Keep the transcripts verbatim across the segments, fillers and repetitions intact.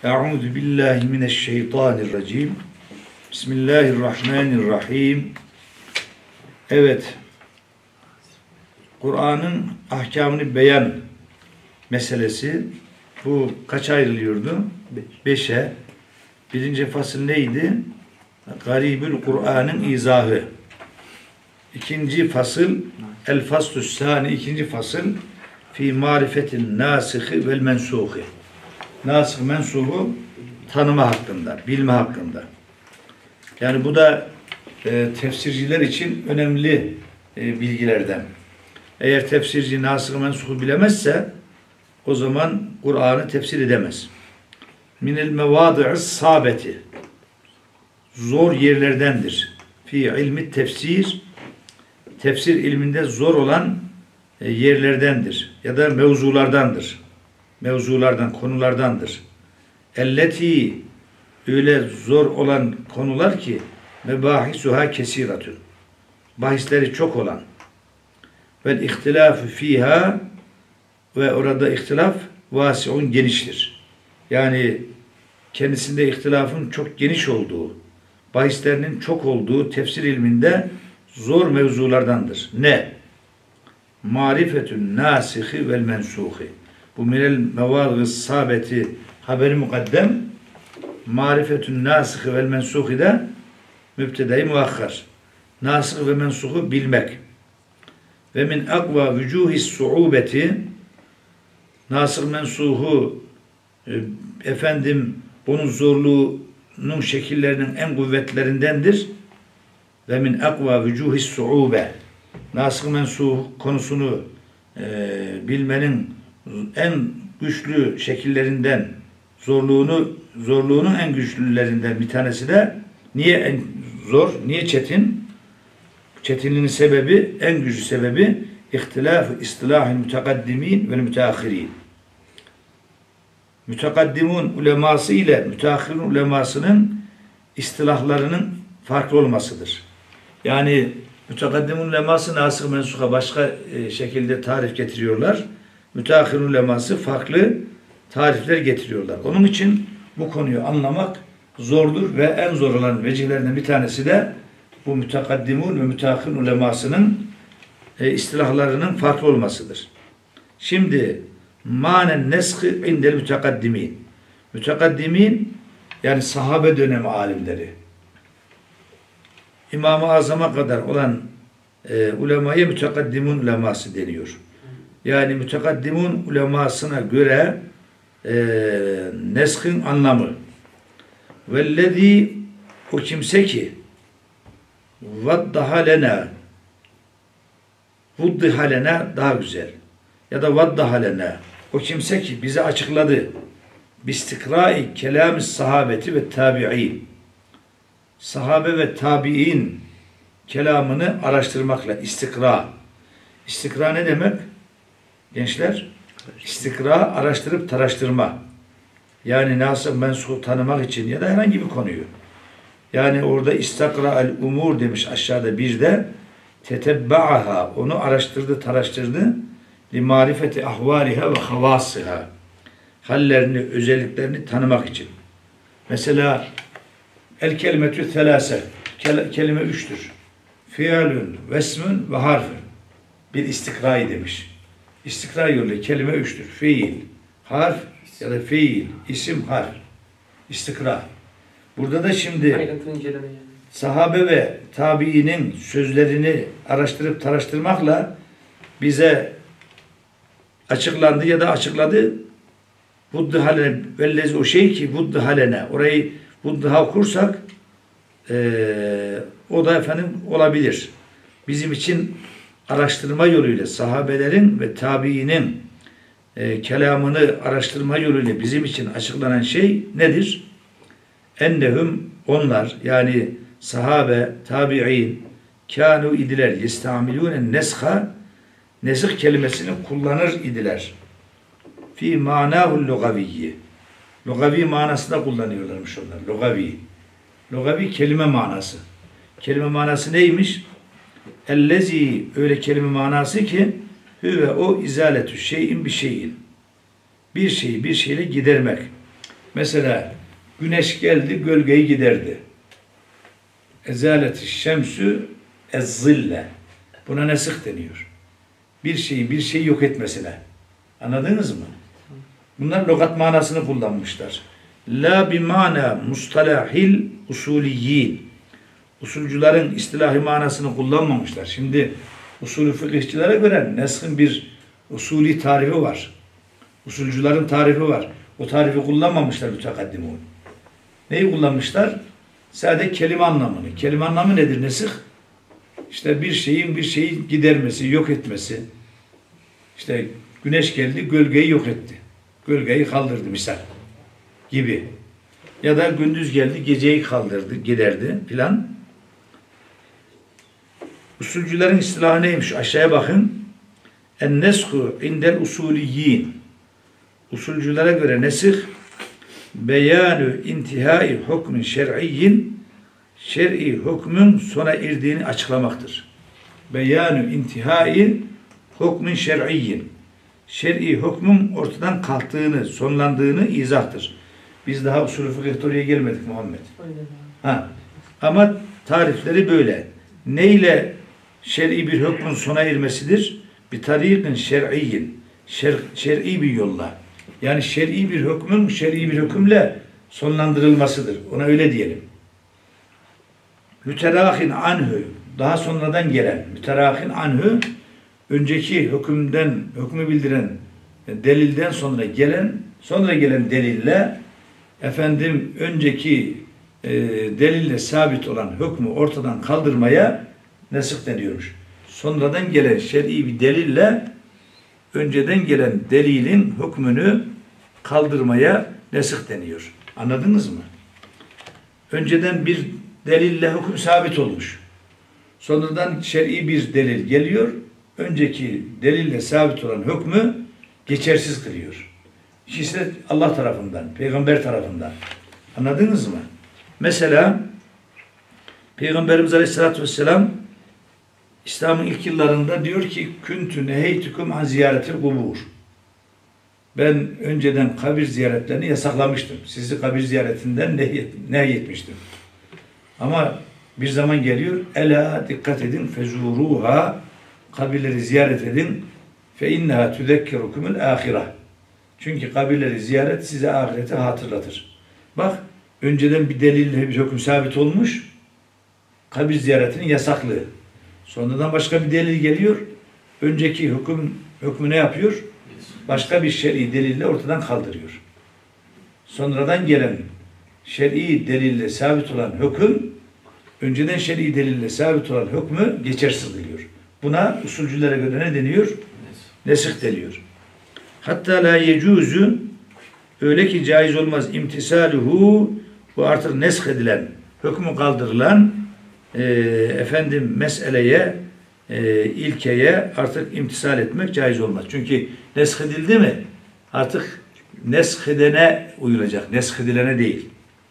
Euzu billahi mineşşeytanirracim. Bismillahirrahmanirrahim. Evet. Kur'an'ın ahkamını beyan meselesi bu kaç ayrılıyordu? Beşe. Birinci fasıl neydi? Garibül Kur'an'ın izahı. İkinci fasıl El faslus sani, ikinci fasıl fi marifetin nasihi vel mensuhi. Nasih mensuhu tanıma hakkında, bilme hakkında. Yani bu da e, tefsirciler için önemli e, bilgilerden. Eğer tefsirci nasih mensuhu bilemezse o zaman Kur'an'ı tefsir edemez. Minel mevadi'is sabeti, zor yerlerdendir. Fi ilmi tefsir, tefsir ilminde zor olan e, yerlerdendir ya da mevzulardandır. Mevzulardan, konulardandır. Elleti, öyle zor olan konular ki mebahisuha kesiratun, bahisleri çok olan vel ihtilafü fiha, ve orada ihtilaf vasiun, geniştir. Yani kendisinde ihtilafın çok geniş olduğu, bahislerinin çok olduğu tefsir ilminde zor mevzulardandır. Ne? Marifetün nasihi vel mensuhi. Bu minel mevâz-ı sabeti haberi mukaddem, marifetün nâsıhı vel mensuhi de mübtede-i muakhar. Nâsıhı ve mensuhu bilmek. Ve min akva vücuhis su'ubeti, nâsıh mensuhu e, efendim bunun zorluğunun şekillerinin en kuvvetlerindendir. Ve min akva vücuhis su'ube, nâsıh mensuh konusunu e, bilmenin en güçlü şekillerinden, zorluğunu zorluğunun en güçlülerinden bir tanesi de niye en zor, niye çetin? Çetinliğinin sebebi, en güçlü sebebi ihtilaf-ı istilahil mütekaddimin ve müteahhirin. Mütekaddimun uleması ile müteahhirin ulemasının istilahlarının farklı olmasıdır. Yani mütekaddimun uleması nasıl mensuha başka e, şekilde tarif getiriyorlar. Müteahhirun uleması farklı tarifler getiriyorlar. Onun için bu konuyu anlamak zordur ve en zor olan vecihlerinden bir tanesi de bu mütekaddimun ve müteahhirun ulemasının e, istilahlarının farklı olmasıdır. Şimdi manen neshi indel mütekaddimin. Mütekaddimin yani sahabe dönemi alimleri. İmam-ı Azam'a kadar olan e, ulemaya mütekaddimun uleması deniyor. Yani mütekaddimun ulemasına göre e, neshin anlamı vellezî, o kimse ki vaddaha lena, vuddiha lena daha güzel ya da vaddaha lena, o kimse ki bize açıkladı bistikrâi kelâmis sahabeti ve tabi'in, sahabe ve tabi'in kelamını araştırmakla. istikra istikra ne demek? Gençler, istikra araştırıp taraştırma. Yani nasıl mensuhu tanımak için ya da herhangi bir konuyu. Yani orada istakra'al umur demiş aşağıda birde, tetebba'aha, onu araştırdı, taraştırdı, li marifeti ahvaliha ve havasiha, hallerini, özelliklerini tanımak için. Mesela el kelimetü thelâse, kelime üçtür. Fiilün, vesmün ve harfün. Bir istikra'yı demiş. İstikra yolu kelime üçtür. Fiil, harf ya da fiil, isim, harf. İstikra. Burada da şimdi sahabe ve tabiinin sözlerini araştırıp taraştırmakla bize açıklandı ya da açıkladı. Vuddihalene, vellezi, o şey ki vuddihalene, orayı vuddiha okursak ee, o da efendim olabilir. Bizim için araştırma yoluyla sahabelerin ve tabiinin e, kelamını araştırma yoluyla bizim için açıklanan şey nedir? Ennehum, onlar yani sahabe, tabi'in kânu idiler yestamilûne nesha, nesih kelimesini kullanır idiler. Fi manâhul lugaviyyi, lugavi manasında kullanıyorlarmış onlar. Lugavi. Lugavi kelime manası. Kelime manası neymiş? Ellezi, öyle kelime manası ki hüve o izaletü şeyin bir şeyin. Bir şeyi bir şeyle gidermek. Mesela güneş geldi, gölgeyi giderdi. Ezaleti şemsü ezzille. Buna nesih deniyor. Bir şeyi bir şeyi yok etmesine. Anladınız mı? Bunlar lügat manasını kullanmışlar. La bimana mustalahil usuliyyin. Usulcuların istilahi manasını kullanmamışlar. Şimdi usulü fıkıhçilere göre neshin bir usulü tarifi var. Usulcuların tarifi var. O tarifi kullanmamışlar mütekaddimun. Neyi kullanmışlar? Sadece kelime anlamını. Kelime anlamı nedir nesih? İşte bir şeyin bir şeyi gidermesi, yok etmesi. İşte güneş geldi, gölgeyi yok etti. Gölgeyi kaldırdı misal gibi. Ya da gündüz geldi, geceyi kaldırdı, giderdi filan. Usulcülerin istilahı neymiş? Aşağıya bakın. En-neshu indel usuliyyin. Usulcülere göre nesih beyanü intihai hukmin şer'iyyin, şer'i hükmün sona erdiğini açıklamaktır. Beyanü intihai hukmin şer'iyyin. Şer'i hükmün ortadan kalktığını, sonlandığını izahtır. Biz daha usulü fıkıhta oraya gelmedik Muhammed. Ha. Ama tarifleri böyle. Neyle şer'i bir hükmün sona ermesidir? Bir tarikin şer'iyyin. Şer, şer'i bir yolla. Yani şer'i bir hükmün şer'i bir hükümle sonlandırılmasıdır. Ona öyle diyelim. Müterahin anhü, daha sonradan gelen müterahin anhü, önceki hükümden hükmü bildiren delilden sonra gelen sonra gelen delille efendim önceki e, delille sabit olan hükmü ortadan kaldırmaya nesih deniyormuş. Sonradan gelen şer'i bir delille önceden gelen delilin hükmünü kaldırmaya nesih deniyor. Anladınız mı? Önceden bir delille hüküm sabit olmuş. Sonradan şer'i bir delil geliyor. Önceki delille sabit olan hükmü geçersiz kılıyor. İşte Allah tarafından, Peygamber tarafından. Anladınız mı? Mesela Peygamberimiz Aleyhisselatü Vesselam İslam'ın ilk yıllarında diyor ki küntü neheytüküm an ziyaretil kubur. Ben önceden kabir ziyaretlerini yasaklamıştım. Sizi kabir ziyaretinden nehyetmiştim. Ama bir zaman geliyor. Ela dikkat edin fezuruha, kabirleri ziyaret edin. Fe inneha tüzekkirukumul ahireh. Çünkü kabirleri ziyaret size ahireti hatırlatır. Bak önceden bir delille bir hüküm sabit olmuş. Kabir ziyaretinin yasaklığı. Sonradan başka bir delil geliyor. Önceki hüküm hükmü ne yapıyor? Başka bir şer'i delille ortadan kaldırıyor. Sonradan gelen şer'i delille sabit olan hüküm önceden şer'i delille sabit olan hükmü geçersiz kılıyor. Buna usulcülere göre ne deniyor? Nesih deniyor. Hatta la yecuzu, öyle ki caiz olmaz imtisaluhu, bu artık nesh edilen, hükmü kaldırılan e, efendim meseleye, e, ilkeye artık imtisal etmek caiz olmaz. Çünkü nesh edildi mi artık nesh edene uyulacak, nesh edilene değil.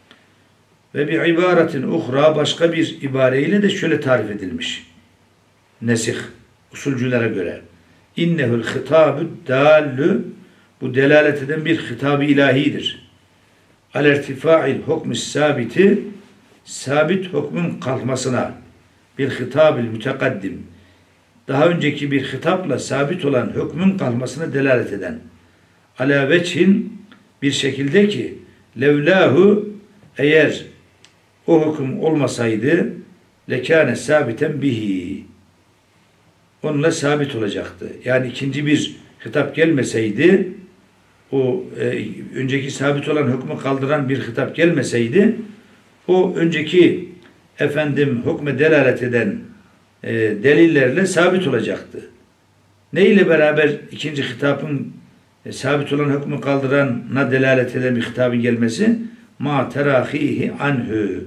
Ve bir ibaretin uhra, başka bir ibareyle de şöyle tarif edilmiş. Nesih usulcülere göre. İnnehul hitabü dallü, bu delalet eden bir hitab-ı ilahidir. Alertifa'il hukmü sabiti, sabit hükmün kalkmasına, bir hitab-ül mütekaddim, daha önceki bir hitapla sabit olan hükmün kalkmasına delalet eden. Ala veçhin, bir şekilde ki levlahu, eğer o hüküm olmasaydı lekâne sabiten bihi, onunla sabit olacaktı. Yani ikinci bir hitap gelmeseydi, o e, önceki sabit olan hükmü kaldıran bir hitap gelmeseydi, o önceki efendim hükme delalet eden e, delillerle sabit olacaktı. Ne ile beraber ikinci hitapın e, sabit olan hükmü kaldırana delalet eden bir hitabın gelmesi? Ma terahihi anhü.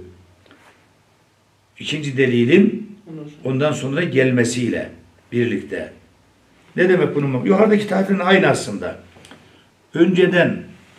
İkinci delilin ondan sonra gelmesiyle birlikte. Ne demek bunun? Yukarıdaki tatilin aynı aslında. Önceden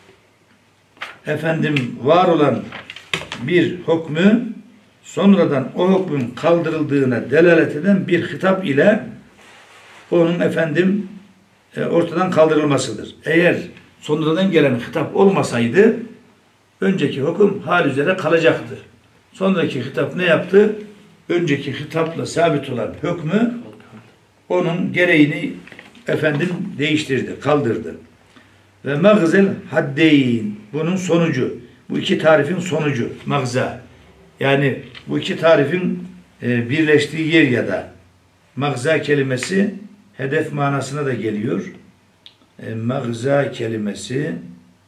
efendim var olan bir hükmü sonradan o hükmün kaldırıldığına delalet eden bir hitap ile onun efendim ortadan kaldırılmasıdır. Eğer sonradan gelen hitap olmasaydı önceki hüküm hal üzere kalacaktır. Sonraki hitap ne yaptı? Önceki hitapla sabit olan hükmü onun gereğini efendim değiştirdi, kaldırdı. Ve mağzel haddeyn, bunun sonucu. Bu iki tarifin sonucu. Mağza. Yani bu iki tarifin e, birleştiği yer ya da mağza kelimesi hedef manasına da geliyor. E, mağza kelimesi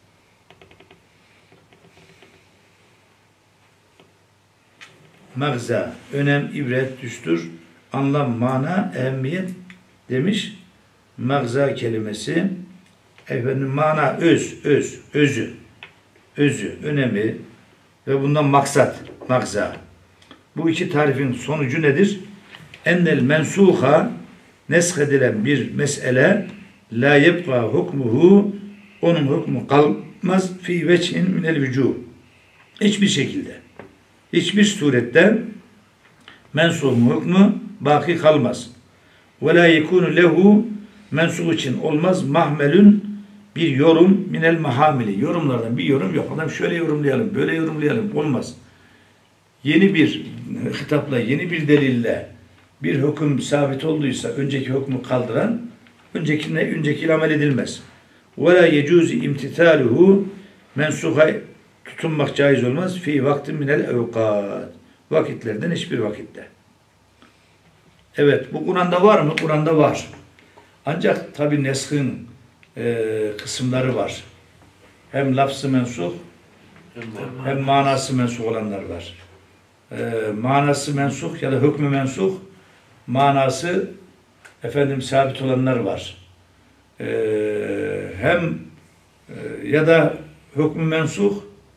mağza, önem, ibret, düstur, anlam, mana, ehemmiyet demiş. Mağza kelimesi efendim mana, öz, öz, özü, özü, önemi ve bundan maksat, mağza. Bu iki tarifin sonucu nedir? Ennel mensuha, nesk edilen bir mesele, la yebqa hukmuhu, onun hükmü kalmaz fi veçhin minel vücuh. Hiçbir şekilde, hiçbir surette mensuh hükmü baki kalmaz. Ve la yekunu lehu, mensuh için olmaz mahmelün, bir yorum minel mahamili. Yorumlardan bir yorum yok. Adam şöyle yorumlayalım, böyle yorumlayalım. Olmaz. Yeni bir hitapla, yeni bir delille bir hüküm sabit olduysa önceki hükmü kaldıran öncekine öncekiyle amel edilmez. Ve la yecuzu imtithaluhu, mensuha tutunmak caiz olmaz. Fi vaktin minel evkat. Vakitlerden hiçbir vakitte. Evet, bu Kur'an'da var mı? Kur'an'da var. Ancak tabi neshın e, kısımları var. Hem lafzı mensuh hem manası mensuh olanlar var. E, manası mensuh ya da hükmü mensuh, manası efendim sabit olanlar var. E, hem e, ya da hükmü mensuh,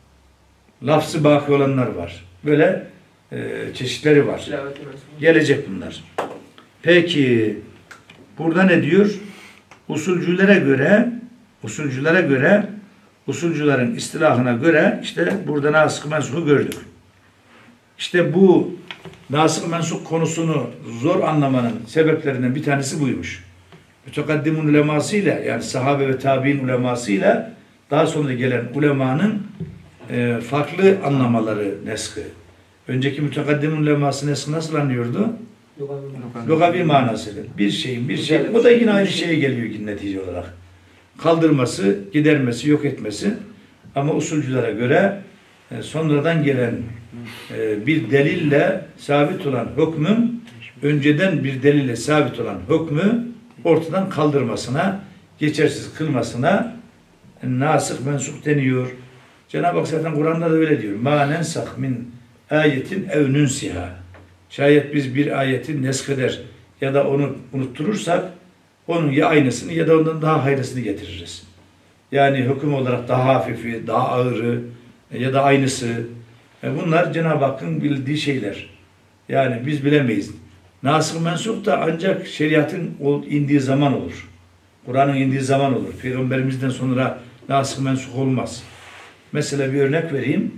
lafzı baki olanlar var. Böyle e, çeşitleri var. Gelecek bunlar. Peki burada ne diyor? Usulcülere göre usulcülere göre usulcülerin istilahına göre işte burada nasık mensuhu gördük. İşte bu nasık mensuh konusunu zor anlamanın sebeplerinden bir tanesi buymuş. Mütekaddimun ulemasıyla, yani sahabe ve tabi'in ulemasıyla daha sonra gelen ulemanın e, farklı anlamaları neskı. Önceki mütekaddimun uleması neskı nasıl anlıyordu? Lugavi manasıyla. Bir şeyin bir şey. O da yine aynı şeye geliyor netice olarak. Kaldırması, gidermesi, yok etmesi. Ama usulcülere göre e, sonradan gelen e, bir delille sabit olan hükmün önceden bir delille sabit olan hükmü ortadan kaldırmasına, geçersiz kılmasına nasıh mensuh deniyor. Cenab-ı Hak zaten Kur'an'da da öyle diyor. Ma nensah min ayetin ev nunsiha. Şayet biz bir ayeti nesk eder ya da onu unutturursak onun ya aynısını ya da ondan daha hayırlısını getiririz. Yani hüküm olarak daha hafifi, daha ağırı ya da aynısı. Bunlar Cenab-ı Hakk'ın bildiği şeyler. Yani biz bilemeyiz. Nasıh mensuh da ancak şeriatın indiği zaman olur. Kur'an'ın indiği zaman olur. Peygamberimizden sonra nasıh mensuh olmaz. Mesela bir örnek vereyim.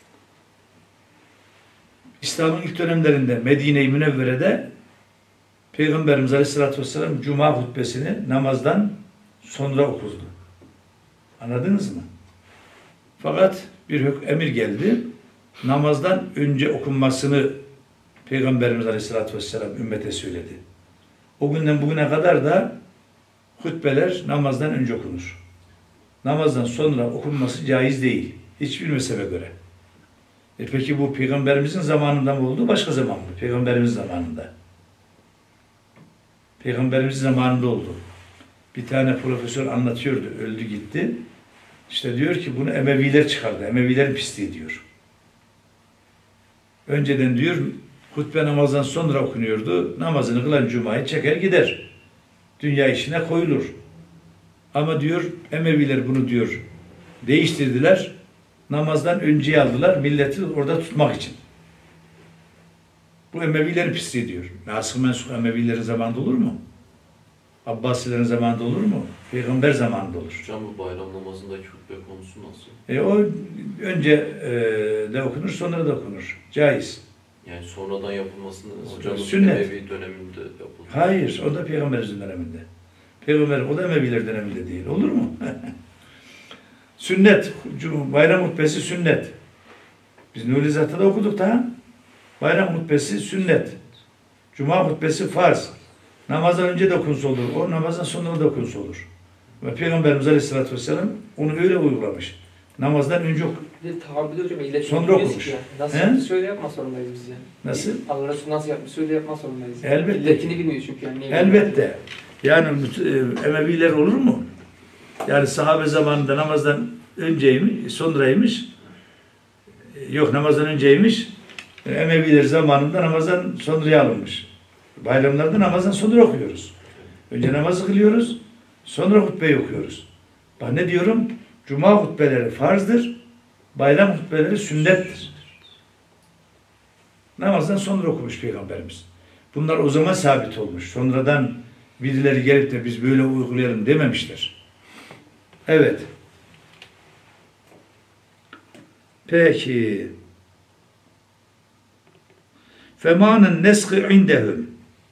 İslam'ın ilk dönemlerinde Medine-i Münevvere'de Peygamberimiz Aleyhisselatü Vesselam Cuma hutbesini namazdan sonra okurdu. Anladınız mı? Fakat bir emir geldi. Namazdan önce okunmasını Peygamberimiz Aleyhisselatü Vesselam ümmete söyledi. O günden bugüne kadar da hutbeler namazdan önce okunur. Namazdan sonra okunması caiz değil. Hiçbir mezhebe göre. E peki bu Peygamberimizin zamanında mı oldu? Başka zaman mı? Peygamberimiz zamanında. Peygamberimizin zamanında oldu. Bir tane profesör anlatıyordu. Öldü gitti. İşte diyor ki bunu Emeviler çıkardı. Emevilerin pisliği diyor. Önceden diyor hutbe namazdan sonra okunuyordu. Namazını kılan Cuma'yı çeker gider. Dünya işine koyulur. Ama diyor Emeviler bunu diyor değiştirdiler. Namazdan önceye aldılar. Milleti orada tutmak için. Bu Emevilerin pisliği diyor. Nasıh mensuh Emevilerin zamanında olur mu? Abbasilerin zamanında olur mu? Peygamber zamanında olur. Hocam bu bayram namazındaki hutbe konusu nasıl? E o önce e, de okunur, sonra da okunur. Caiz. Yani sonradan yapılmasını hocamın Sünnet. Emevi döneminde yapıldı. Hayır, o da Peygamberimizin döneminde. Peygamber, o da Emeviler döneminde değil. Olur mu? Sünnet. Bayram hutbesi sünnet. Biz Nuri Zat'ta da okuduk da. Bayram hutbesi sünnet. Cuma hutbesi farz. Namazdan önce de okunsa olur. O namazdan sonra da okunsa olur. Ve Peygamberimiz Aleyhisselatü Vesselam onu öyle uygulamış. Namazdan önce oku. Bir de tahabbüde hocam iletişim Sonra bilmiyoruz okumuş. ki ya. Nasıl He? yapmış öyle yapma zorundayız biz yani. Nasıl? Allah Resulü nasıl yapmış öyle yapma zorundayız. Yani. Elbette. İlletini bilmiyor çünkü yani. Neyi Elbette. Yani e, Emeviler olur mu? Yani sahabe zamanında namazdan önceymiş, sonraymış. Yok namazdan önceymiş. Emeviler zamanında namazdan sonraya alınmış. Bayramlarda namazdan sonra okuyoruz. Önce namazı kılıyoruz, sonra hutbeyi okuyoruz. Bak ne diyorum? Cuma hutbeleri farzdır, bayram hutbeleri sünnettir. Namazdan sonra okumuş Peygamberimiz. Bunlar o zaman sabit olmuş. Sonradan birileri gelip de biz böyle uygulayalım dememişler. Evet. Peki. Femanın neskı indehum.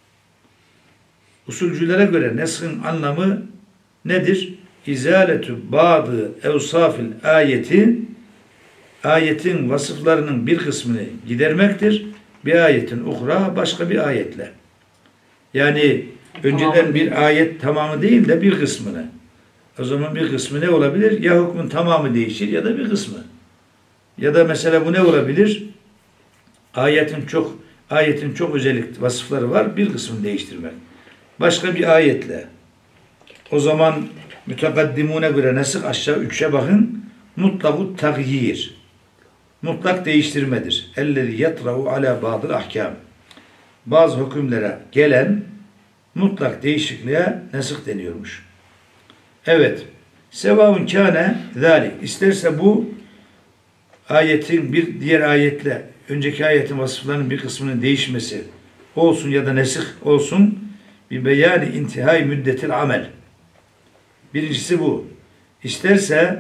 Usulcülere göre neskın anlamı nedir? İzaletu bazı evsafil ayeti, ayetin vasıflarının bir kısmını gidermektir. Bir ayetin uhra başka bir ayetle. Yani önceden bir ayet tamamı değil de bir kısmını. O zaman bir kısmı ne olabilir? Ya hükmün tamamı değişir ya da bir kısmı. Ya da mesela bu ne olabilir? Ayetin çok ayetin çok özellik vasıfları var. Bir kısmını değiştirmek. Başka bir ayetle. O zaman mütekaddimune göre nasıl aşağı üçe bakın. Mutlakut tagyir. Mutlak değiştirmedir. Ellezî yatra'u alâ bâdıl ahkâm. Bazı hükümlere gelen mutlak değişikliğe nesih deniyormuş. Evet. Sevâun kâne zâlik. İsterse bu ayetin bir diğer ayetle önceki ayetin vasıflarının bir kısmının değişmesi olsun ya da nesih olsun bir beyani intihai müddetil amel. Birincisi bu. İsterse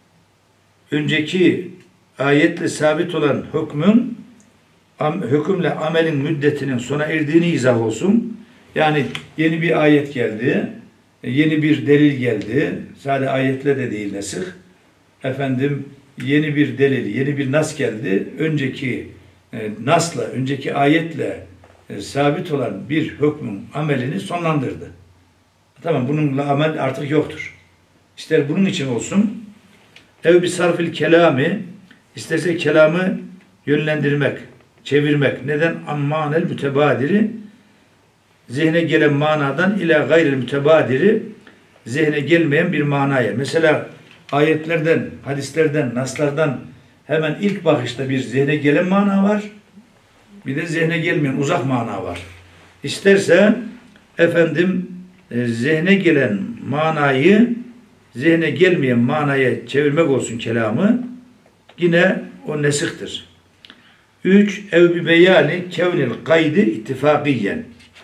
önceki ayetle sabit olan hükmün am, hükümle amelin müddetinin sona erdiğini izah olsun. Yani yeni bir ayet geldi, yeni bir delil geldi. Sadece ayetle de değil nesih. Efendim yeni bir delil, yeni bir nas geldi. Önceki e, nasla, önceki ayetle e, sabit olan bir hükmün amelini sonlandırdı. Tamam, bununla amel artık yoktur. İster bunun için olsun, ev bir sarfil kelami, isterse kelamı yönlendirmek, çevirmek. Neden? Ammanel mütebadiri, zihne gelen manadan ila gayril mütebadiri, zihne gelmeyen bir manaya. Mesela ayetlerden, hadislerden, naslardan hemen ilk bakışta bir zihne gelen mana var. Bir de zihne gelmeyen uzak mana var. İsterse efendim e, zihne gelen manayı zihne gelmeyen manaya çevirmek olsun kelamı, yine o nesihtir. Üç, ev bi beyani kevnil kaydı ittifakiyen.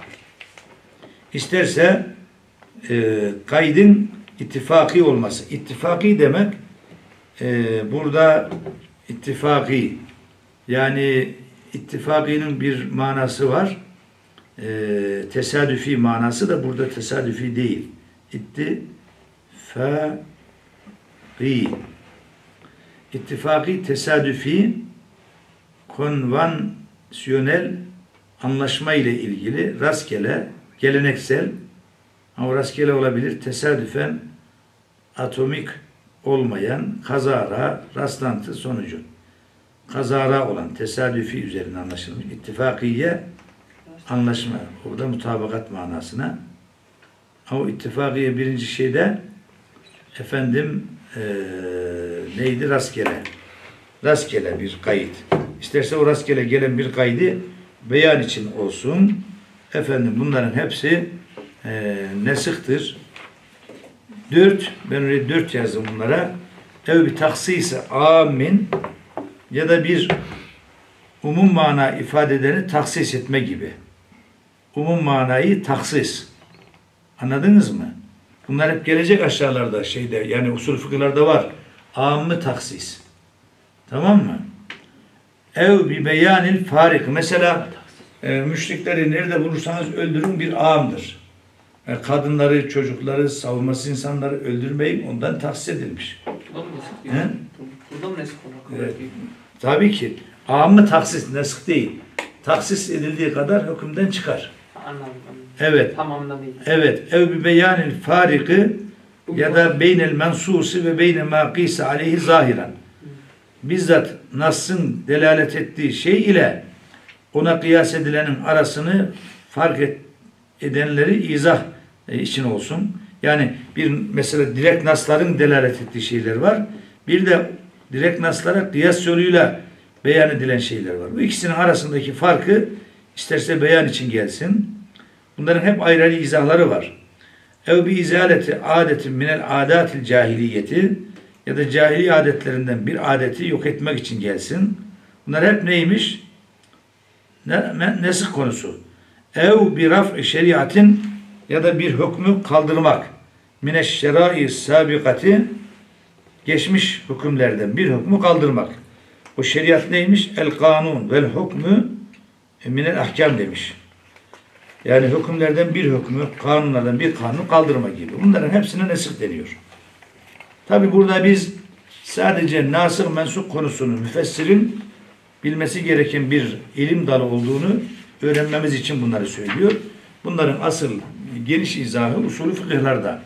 İsterse e, kaydın ittifaki olması. İttifaki demek e, burada ittifaki, yani ittifakinin bir manası var. E, tesadüfi manası da burada tesadüfi değil. İttifaki. İttifaki, tesadüfi, konvansiyonel anlaşma ile ilgili, rastgele, geleneksel, ama rastgele olabilir, tesadüfen atomik olmayan, kazara, rastlantı sonucu. Kazara olan, tesadüfi üzerine anlaşılmış. İttifakiye, anlaşma. Orada mutabakat manasına. Ama ittifakiye birinci şeyde efendim e, neydi? Rastgele. Rastgele bir kayıt. İsterse o rastgele gelen bir kaydı beyan için olsun. Efendim bunların hepsi e, nesihtir. Dört, ben öyle dört yazdım bunlara. Ev bir taksisi amin ya da bir umum mana ifade edeni taksis etme gibi. Umum manayı taksis. Anladınız mı? Bunlar hep gelecek aşağılarda şeyde, yani usul fıkıhlarda var. Ammı taksis. Tamam mı? Ev bi beyanil farik. Mesela e, müşrikleri nerede bulursanız öldürün bir amdır. E, kadınları, çocukları, savunması insanları öldürmeyin, ondan tahsis edilmiş. Burada mı nesik diyor? He? Burada mı nesik olur? Evet. Tabii ki. Ammı taksis, nesih değil. Taksis edildiği kadar hükümden çıkar. Anladım. anladım. Evet. Tamamından değil. Evet. Ev bi beyanil fariki ya da beynel mensusi ve beyne ma qise aleyhi zahiren. Bizzat Nas'ın delalet ettiği şey ile ona kıyas edilenin arasını fark et, edenleri izah e, için olsun. Yani bir mesela direkt Nas'ların delalet ettiği şeyler var. Bir de direkt Nas'lara kıyas yoluyla beyan edilen şeyler var. Bu ikisinin arasındaki farkı isterse beyan için gelsin. Bunların hep ayrı ayrı izahları var. Ev bi izaleti adetin minel adatil cahiliyeti ya da cahili adetlerinden bir adeti yok etmek için gelsin. Bunlar hep neymiş? Ne, nesih konusu. Ev bi raf'i şeriatin ya da bir hükmü kaldırmak. Mineş şerai sabikati geçmiş hükümlerden bir hükmü kaldırmak. O şeriat neymiş? El kanun vel hükmü minel ahkam demiş. Yani hükümlerden bir hükmü, kanunlardan bir kanunu kaldırma gibi. Bunların hepsine nesih deniyor. Tabi burada biz sadece nasih mensuh konusunu müfessirin bilmesi gereken bir ilim dalı olduğunu öğrenmemiz için bunları söylüyor. Bunların asıl geniş izahı usulü fıkıhlarda.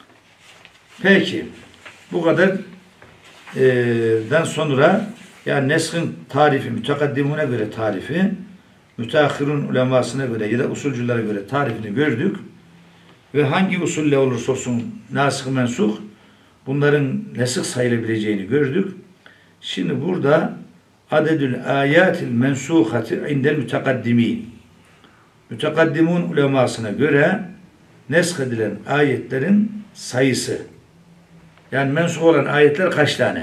Peki bu kadar e, den sonra yani neshin tarifi, mütekaddimune göre tarifi, müteahhirun ulemasına göre ya da usulcülere göre tarifini gördük. Ve hangi usulle olursa olsun nasih mensuh bunların nesih sayılabileceğini gördük. Şimdi burada adedül ayatil mensuhati indel mütekaddimin. Mütekaddimun ulemasına göre nesk edilen ayetlerin sayısı. Yani mensuh olan ayetler kaç tane?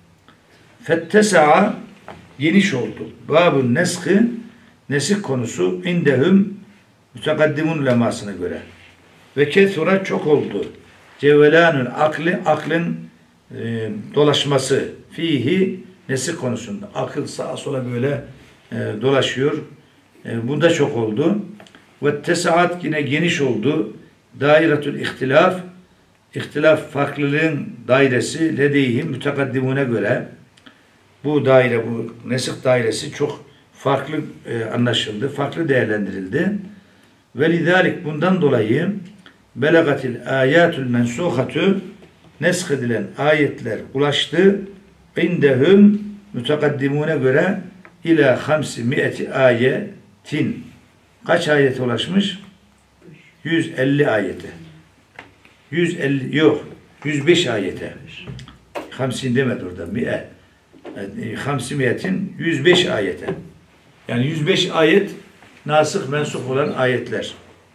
Fettesa'a geniş oldu. Babun neski nesih konusu indehum mütekaddimun ulemasına göre. Ve kethura çok oldu. Cevvelanül akli aklın e, dolaşması fihi nesih konusunda. Akıl sağa sola böyle e, dolaşıyor. E, bunda çok oldu. Ve tesaat yine geniş oldu. Dairetül ihtilaf ihtilaf farklılığın dairesi ledeyhim mütekaddimune göre bu daire, bu nesih dairesi çok farklı e, anlaşıldı, farklı değerlendirildi. Ve lidalik bundan dolayı belagatil ayatul mensuhatü nesk edilen ayetler ulaştı indehum mütekaddimune göre ila hamsi mi'eti ayetin. Kaç ayete ulaşmış? yüz elli ayete. yüz elli yok. yüz beş ayete. Hamsin demedi orada. Mi'e. Hamsi mi'etin yüz beş ayete. Yani yüz beş ayet nasih mensuh olan ayetler.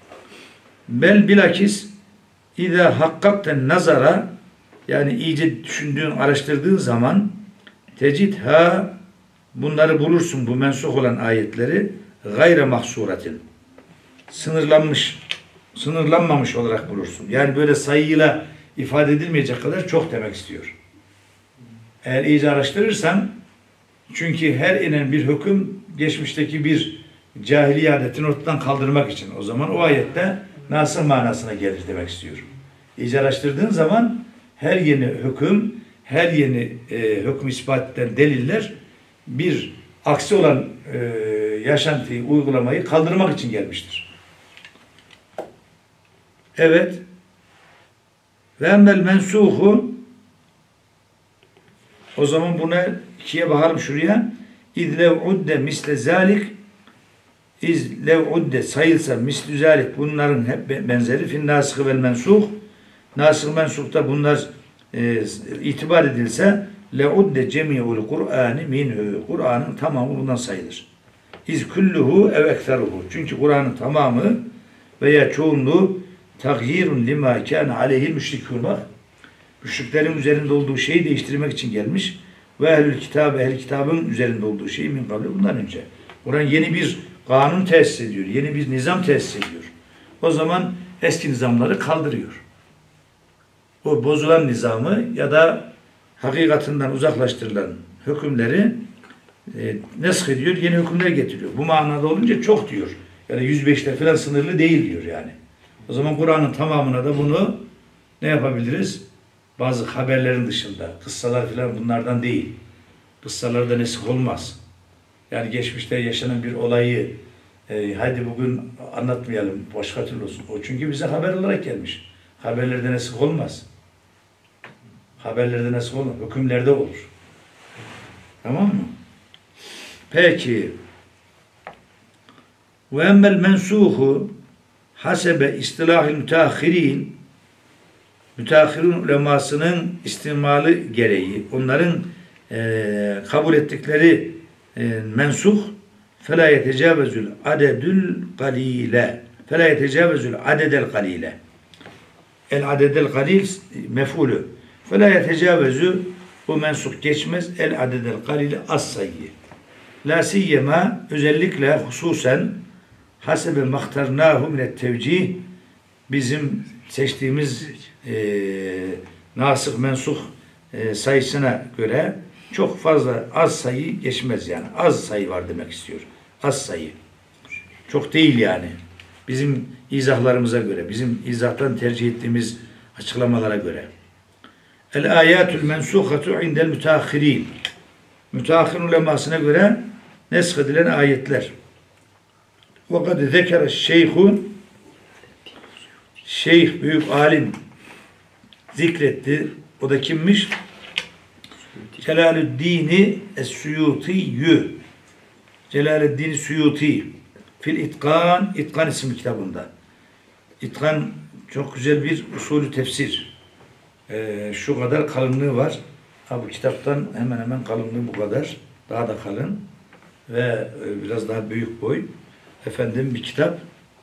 Bel bilakis İza hakkakten nazara yani iyice düşündüğün, araştırdığın zaman tecid-ha bunları bulursun, bu mensuh olan ayetleri gayre mahsuratin. Sınırlanmış, sınırlanmamış olarak bulursun. Yani böyle sayıyla ifade edilmeyecek kadar çok demek istiyor. Eğer iyice araştırırsan, çünkü her inen bir hüküm geçmişteki bir cahiliye adetini ortadan kaldırmak için. O zaman o ayette nasıl manasına gelir demek istiyorum. İyice araştırdığın zaman her yeni hüküm, her yeni e, hüküm ispat eden deliller bir aksi olan e, yaşantıyı, uygulamayı kaldırmak için gelmiştir. Evet. Ve emmel mensuhu o zaman buna ikiye bakalım şuraya. İz lev udde misle zalik İz lev udde sayılsa mislü zalik bunların hep benzeri fin nasih vel mensuh nasih mensuhta bunlar e, itibar edilse le udde cemi'ul Kur'ani minhu Kur'an'ın tamamı bundan sayılır. İz kulluhu ev ekseruhu çünkü Kur'an'ın tamamı veya çoğunluğu tagyirun lima kâne aleyhil müşrikûn bak müşriklerin üzerinde olduğu şeyi değiştirmek için gelmiş ve ehl-i kitab ehl-i kitabın üzerinde olduğu şey min kabli bundan önce. Kur'an yeni bir kanun tesis ediyor. Yeni bir nizam tesis ediyor. O zaman eski nizamları kaldırıyor. O bozulan nizamı ya da hakikatinden uzaklaştırılan hükümleri e, nesk ediyor, yeni hükümler getiriyor. Bu manada olunca çok diyor. Yani yüz beşte falan sınırlı değil diyor yani. O zaman Kur'an'ın tamamına da bunu ne yapabiliriz? Bazı haberlerin dışında. Kıssalar falan bunlardan değil. Kıssalarda nesih olmaz. Yani geçmişte yaşanan bir olayı e, hadi bugün anlatmayalım. Başka türlü olsun. O çünkü bize haber olarak gelmiş. Haberlerde nesih olmaz. Haberlerde nesih olmaz. Hükümlerde olur. Tamam mı? Peki. Ve emmel mensuhu hasebe istilahil müteahhirin, müteahhirun ulemasının istimalı gereği, onların e, kabul ettikleri e, mensuh فَلَا يَتَجَاوَزُ الْعَدَدُ الْقَلِيلَ فَلَا يَتَجَاوَزُ الْعَدَدَ الْقَلِيلَ El adedel galil mef'ulü. فَلَا يَتَجَاوَزُ bu mensuh geçmez. El adedel galil az sayı. La siyyema özellikle hususen hasebe mahtarnahu minet tevcih bizim seçtiğimiz e, nasıh mensuh e, sayısına göre çok fazla az sayı geçmez yani. Az sayı var demek istiyor. Az sayı. Çok değil yani. Bizim izahlarımıza göre, bizim izahtan tercih ettiğimiz açıklamalara göre. El ayatul mensuhatu indel müteahhirin. Müteahhir ulemasına göre nesk edilen ayetler. Ve kad zekere şeyhu şeyh büyük alim zikretti. O da kimmiş? Celalüddin Es-Suyutiyyü. Celalüddin Suyuti fil İtkan, İtkan isimli kitabında. İtkan çok güzel bir usulü tefsir. Ee, şu kadar kalınlığı var. Ha, bu kitaptan hemen hemen kalınlığı bu kadar. Daha da kalın ve e, biraz daha büyük boy. Efendim bir kitap.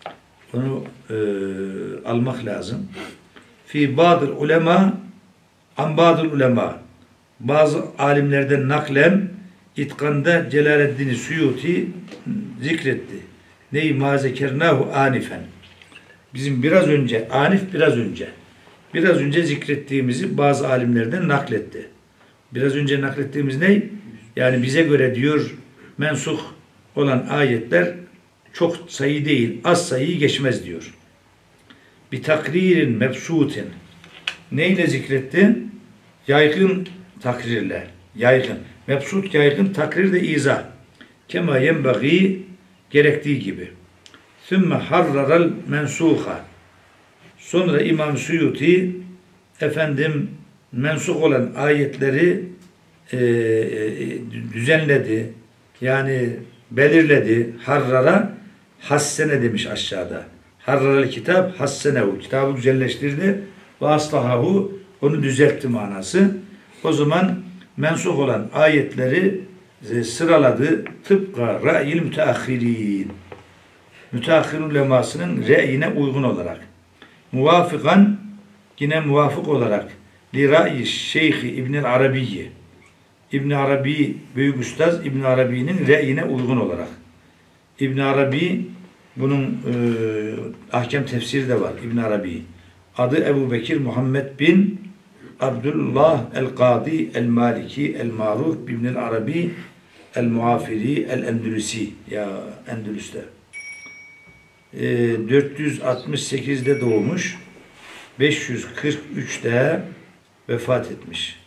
Onu e, almak lazım. Fi ba'dil ulema an ba'dil ulema. Bazı alimlerden naklen İtkan'da Celaleddin Suyuti zikretti. Neyi ma zekernahu anifen. Bizim biraz önce, anif biraz önce. Biraz önce zikrettiğimizi bazı alimlerden nakletti. Biraz önce naklettiğimiz ne? Yani bize göre diyor mensuh olan ayetler çok sayı değil, az sayıyı geçmez diyor. Bir takririn mebsutin. Neyle zikretti? Yaygın takrirle. Yaygın. Mebsut yaygın, takrir de izah. Kema yenbagi gerektiği gibi. Sümme harraral mensuha. Sonra İmam Suyuti efendim mensuh olan ayetleri e, e, düzenledi. Yani belirledi. Harrara hassene demiş aşağıda. Harraral kitap hassenehu. Kitabı güzelleştirdi. Ve aslahahu onu düzeltti manası. O zaman mensuh olan ayetleri e, sıraladı. Tıpka ra'yil müteahhirin. Müteahhir ulemasının re'yine uygun olarak. Muvafıkan yine muvafık olarak li ra'yi Şeyhi İbn-i Arabi'yi. İbn Arabi büyük ustaz İbn Arabi'nin re'yine uygun olarak. İbn Arabi bunun e, ahkam tefsiri de var İbn Arabi. Adı Ebu Bekir Muhammed bin Abdullah el-Kadi el-Maliki el-Maruf İbn Arabi el-Muafiri el-Endülüsi ya Endülüs'te. E, dört yüz altmış sekizde doğmuş. beş yüz kırk üçte vefat etmiş.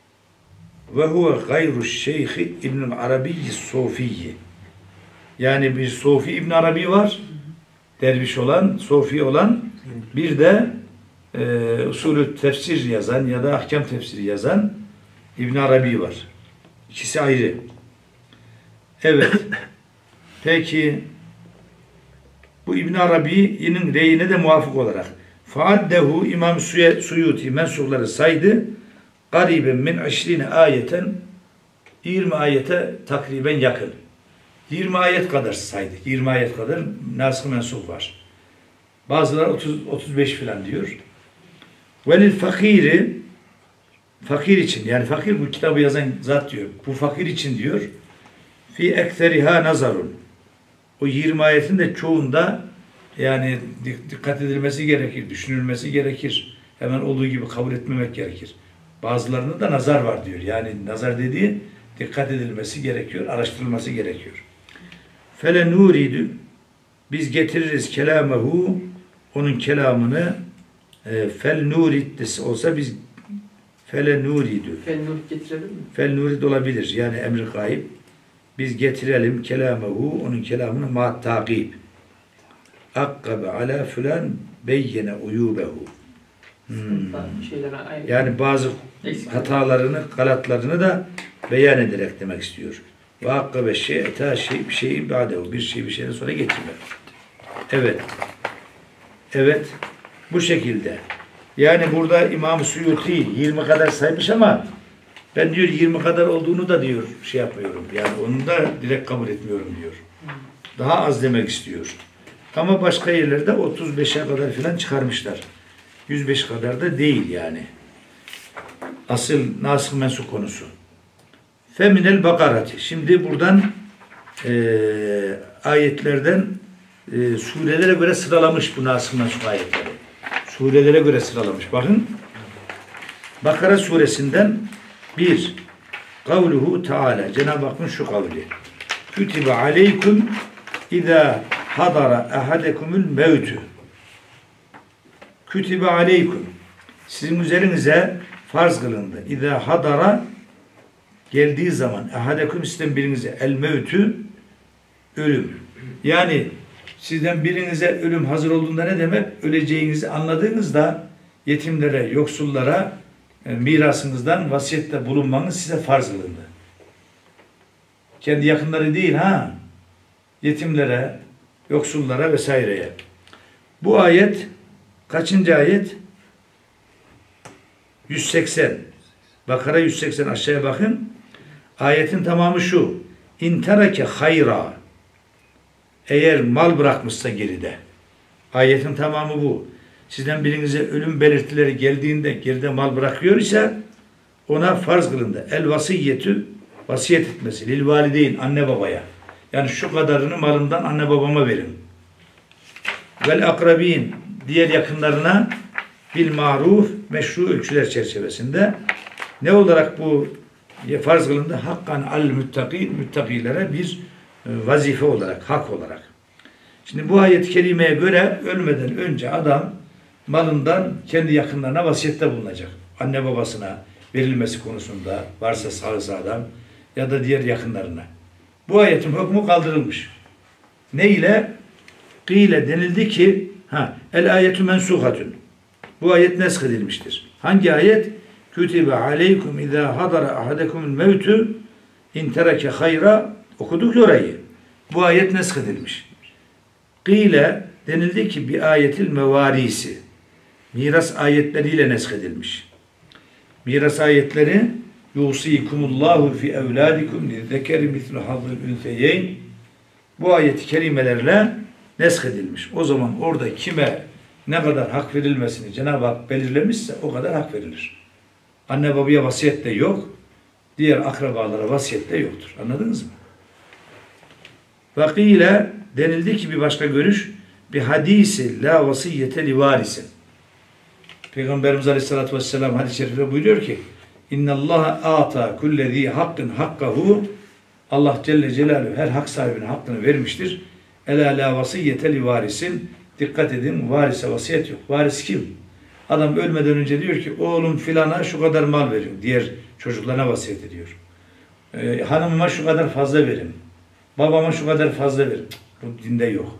Ve huve gayru şeyhi İbn Arabi Sofiyi. Yani bir Sofi İbn Arabi var. Derviş olan, Sofi olan, bir de e, usulü tefsir yazan ya da ahkam tefsiri yazan İbn Arabi var. İkisi ayrı. Evet. Peki bu İbn Arabi'nin reyine de muvafık olarak faaddehu İmam Suyuti mensuhları saydı. Gariben min aşrine ayeten yirmi ayete takriben yakın. yirmi ayet kadar saydık. yirmi ayet kadar nasıl mensuh var. Bazıları otuz otuz beş falan diyor. Velil fakiri fakir için yani fakir bu kitabı yazan zat diyor. Bu fakir için diyor. Fi ekseriha nazarun. O yirmi ayetin de çoğunda yani dikkat edilmesi gerekir, düşünülmesi gerekir. Hemen olduğu gibi kabul etmemek gerekir. Bazılarında da nazar var diyor. Yani nazar dediği dikkat edilmesi gerekiyor, araştırılması gerekiyor. Fele nuridu biz getiririz kelamehu onun kelamını e, fel nurid olsa biz Fele nuridu. Fel nur getirelim mi? Fel nurid olabilir. Yani emri gayb. Biz getirelim kelamehu, onun kelamını ma takib. Akkabe ala filan beyyene uyubehu. Hmm. Sıkıntı şeylere aynı. Yani bazı Eksik. hatalarını, galatlarını da beyan ederek demek istiyor. Ve akkabe şey, eta şey, bir şeyin ba'dehu. Bir şey bir şeyden sonra getirmek. Evet. Evet. Bu şekilde. Yani burada İmam Suyuti yirmi kadar saymış ama ben diyor yirmi kadar olduğunu da diyor şey yapmıyorum. Yani onu da direkt kabul etmiyorum diyor. Daha az demek istiyor. Ama başka yerlerde otuz beşe kadar filan çıkarmışlar. yüz beş kadar da değil yani. Asıl nasih mensuh konusu. Feminel bakarati. Şimdi buradan e, ayetlerden e, surelere göre sıralamış bu nasih mensuh ayetleri. Surelere göre sıralamış. Bakın. Bakara suresinden bir. Kavluhu Teala. Cenab-ı Hakk'ın şu kavli. Kütübe aleykum İzâ hadara ahadekumul mevtü. Kütübe aleykum. Sizin üzerinize farz kılındı. İzâ hadara geldiği zaman ahadekum sizden birinize el mevtü ölüm. Yani sizden birinize ölüm hazır olduğunda ne demek? Öleceğinizi anladığınızda yetimlere, yoksullara e, mirasınızdan vasiyette bulunmanız size farz kılındı. Kendi yakınları değil ha. Yetimlere, yoksullara vesaireye. Bu ayet kaçıncı ayet? yüz seksen. Bakara yüz seksen aşağıya bakın. Ayetin tamamı şu. İntereke hayra. Eğer mal bırakmışsa geride. Ayetin tamamı bu. Sizden birinize ölüm belirtileri geldiğinde geride mal bırakıyor ise ona farz kılındı. El vasiyetü vasiyet etmesi. Lil valideyn anne babaya. Yani şu kadarını malından anne babama verin. Vel akrabin diğer yakınlarına bil maruf meşru ölçüler çerçevesinde ne olarak bu farz kılındı? Hakkan al müttakîn müttakilere bir vazife olarak, hak olarak. Şimdi bu ayet-i kerimeye göre ölmeden önce adam malından kendi yakınlarına vasiyette bulunacak. Anne babasına verilmesi konusunda varsa sağsa adam ya da diğer yakınlarına. Bu ayetin hükmü kaldırılmış. Ne ile? Kıyle denildi ki ha, el ayetü mensuhatun. Bu ayet nesk edilmiştir. Hangi ayet? Kütübe aleykum izâ hadara ahadekumul mevtü in tereke hayra okuduk orayı. Bu ayet nesk edilmiş. Kıyle denildi ki bir ayetil mevarisi. Miras ayetleriyle nesk edilmiş. Miras ayetleri yusikumullahu fi evladikum lizzekeri mislu hazzil ünseyeyn bu ayeti kerimelerle nesk edilmiş. O zaman orada kime ne kadar hak verilmesini Cenab-ı Hak belirlemişse o kadar hak verilir. Anne babaya vasiyet de yok. Diğer akrabalara vasiyet de yoktur. Anladınız mı? Vakile denildi ki bir başka görüş bir hadisi la vasiyete li varisin. Peygamberimiz Aleyhisselatü Vesselam hadis-i şerifte buyuruyor ki İnnallâhe âta kullezî hakkın hakkahu Allah Celle Celaluhu her hak sahibine hakkını vermiştir. Elâ la vasiyete li varisin. Dikkat edin, varise vasiyet yok. Varis kim? Adam ölmeden önce diyor ki oğlum filana şu kadar mal verin. Diğer çocuklarına vasiyet ediyor. Ee, hanımıma şu kadar fazla verin. Babama şu kadar fazla verin. Bu dinde yok.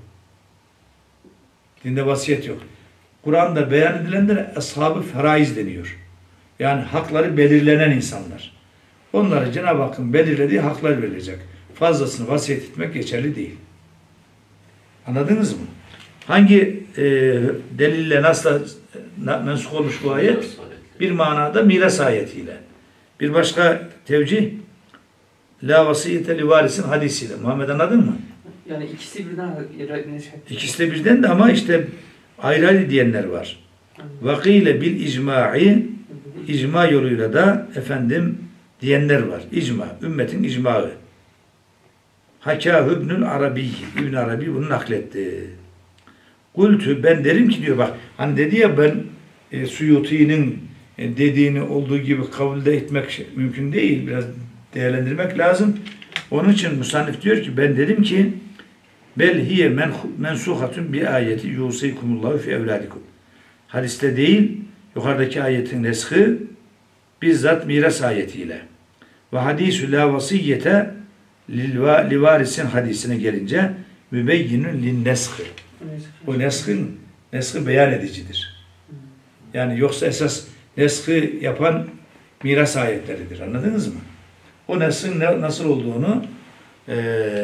Dinde vasiyet yok. Kur'an'da beyan edilenlere ashab-ı feraiz deniyor. Yani hakları belirlenen insanlar. Onlara Cenab-ı Hakk'ın belirlediği haklar verilecek. Fazlasını vasiyet etmek geçerli değil. Anladınız mı? Hangi e, delille nasıl mensup olmuş bu ayet? Bir manada miras ayetiyle. Bir başka tevcih la vasiyete li varisin hadisiyle. Muhammed anladın mı? Yani ikisi birden İkisi de birden de ama işte ayrı ayrı diyenler var. Vakile bil icma'i icma yoluyla da efendim diyenler var. İcma. Ümmetin icmağı. Hakâhu ibnül Arabi. İbn Arabi bunu nakletti. Kultü ben derim ki diyor bak hani dedi ya ben e, Suyuti'nin e, dediğini olduğu gibi kabul de etmek şey, mümkün değil. Biraz değerlendirmek lazım. Onun için musannif diyor ki ben dedim ki bel hiye mensuhatun bir ayeti yusikumullahu fi evladikum. Hadiste değil yukarıdaki ayetin neshı Bizzat miras ayetiyle. Ve hadisü la vasiyete li varisin hadisine gelince mübeyyinün lin neskı. O neskın, neskı beyan edicidir. Yani yoksa esas neskı yapan miras ayetleridir. Anladınız mı? O neskın ne, nasıl olduğunu e,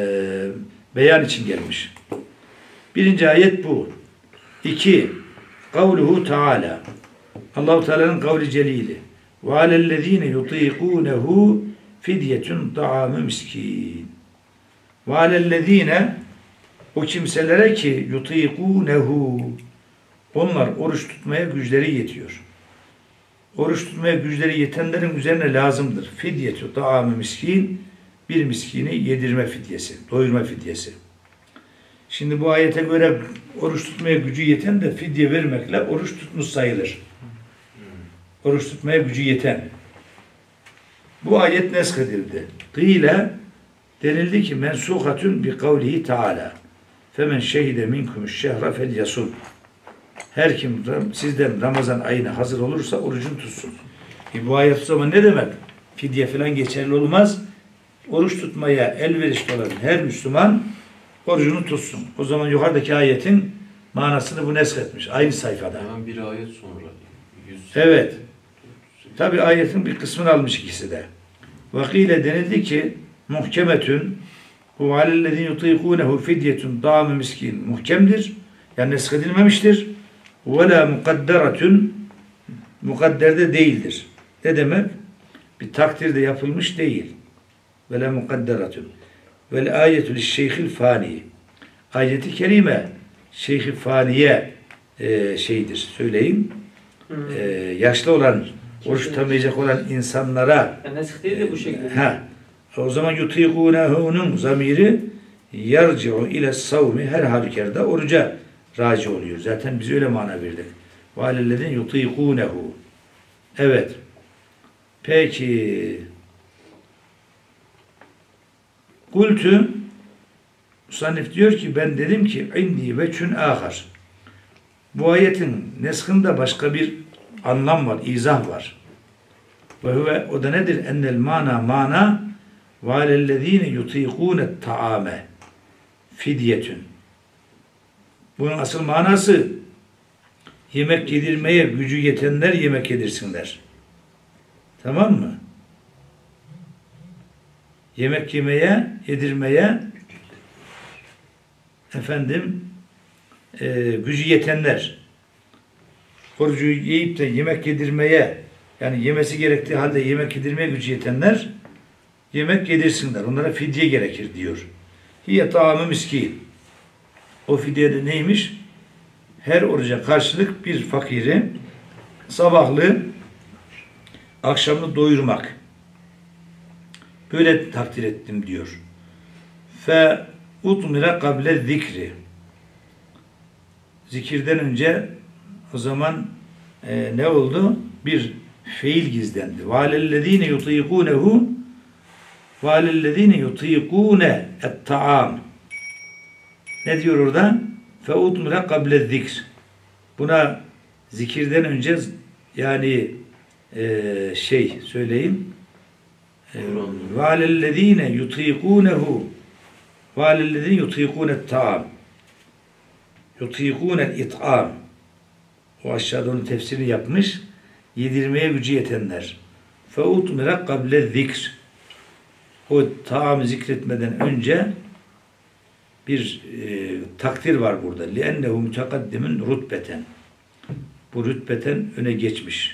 beyan için gelmiş. Birinci ayet bu. İki, kavluhu Teala. Allah-u Teala'nın kavli celili. Ve alellezine yutîkûnehu fidyetun ta'amı miskin. Ve alellezine o kimselere ki yutîkûnehu onlar oruç tutmaya güçleri yetiyor. Oruç tutmaya güçleri yetenlerin üzerine lazımdır. Fidyetü ta'amı miskin, bir miskini yedirme fidyesi, doyurma fidyesi. Şimdi bu ayete göre oruç tutmaya gücü yeten de fidye vermekle oruç tutmuş sayılır. Oruç tutmaya gücü yeten. Bu ayet nesk edildi. Kıyle denildi ki mensuhatun bi kavlihi Teala. Femen şehide minkumuş şehra fel yasum. Her kim sizden Ramazan ayına hazır olursa orucunu tutsun. E bu ayet o zaman ne demek? Fidye falan geçerli olmaz. Oruç tutmaya elverişli olan her Müslüman orucunu tutsun. O zaman yukarıdaki ayetin manasını bu nesk etmiş. Aynı sayfada. Hemen bir ayet sonra. yüz Evet. Tabi ayetin bir kısmını almış ikisi de. Vakile denildi ki muhkemetün bu alellezine yutîkûnehu fidyetun ta'amı miskin muhkemdir. Yani nesk edilmemiştir. Ve la mukadderatun mukadderde değildir. Ne demek? Bir takdirde yapılmış değil. Ve la mukadderatun. Vel ayetu lişşeyhil fani. Ayeti kerime Şeyh-i Faniye e, şeydir. Söyleyeyim. Hmm. E, yaşlı olan, oruç tutamayacak olan insanlara Yani nesk değil de bu şekilde. ha, o zaman yutîkûnehu'nun zamiri yarci'u ile savmi her halükarda oruca raci oluyor. Zaten biz öyle mana verdik. Ve alellezine yutîkûnehu. Evet. Peki Kultu musannif diyor ki ben dedim ki indi ve çün ahar. Bu ayetin neskında başka bir anlam var, izah var. Ve huve o da nedir? Ennel mana mana ve alellezine yutîkûne ta'ame fidyetün. Bunun asıl manası yemek yedirmeye gücü yetenler yemek yedirsinler. Tamam mı? Yemek yemeye, yedirmeye efendim e, gücü yetenler. Orucu yiyip de yemek yedirmeye yani yemesi gerektiği halde yemek yedirmeye gücü yetenler yemek yedirsinler. Onlara fidye gerekir diyor. Hiye ta'amı miskin. O fidye de neymiş? Her oruca karşılık bir fakiri sabahlı akşamlı doyurmak. Böyle takdir ettim diyor. Fe utmira kable zikri. Zikirden önce o zaman e, ne oldu? Bir fiil gizlendi. Ve alellezine yutîkûnehu ve alellezine yutîkûne et-ta'am. Ne diyor orada? Fe utmira kable zikr. Buna zikirden önce yani e, şey söyleyeyim. Ve alellezine yutîkûnehu ve alellezine yutîkûne et-ta'am. Yutîkûne et-it'am. O aşağıda onun tefsirini yapmış. Yedirmeye gücü yetenler. Fe utmira kable zikr. O taamı zikretmeden önce bir e, takdir var burada. لِأَنَّهُ مُتَقَدِّمٌ rutbeten. Bu rütbeten öne geçmiş.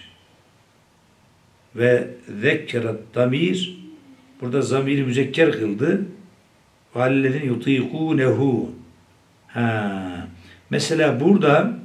Ve zekkerat damir burada zamiri müzekker kıldı. وَاَلَّذِينَ يُطِيقُونَهُ ha. Mesela burada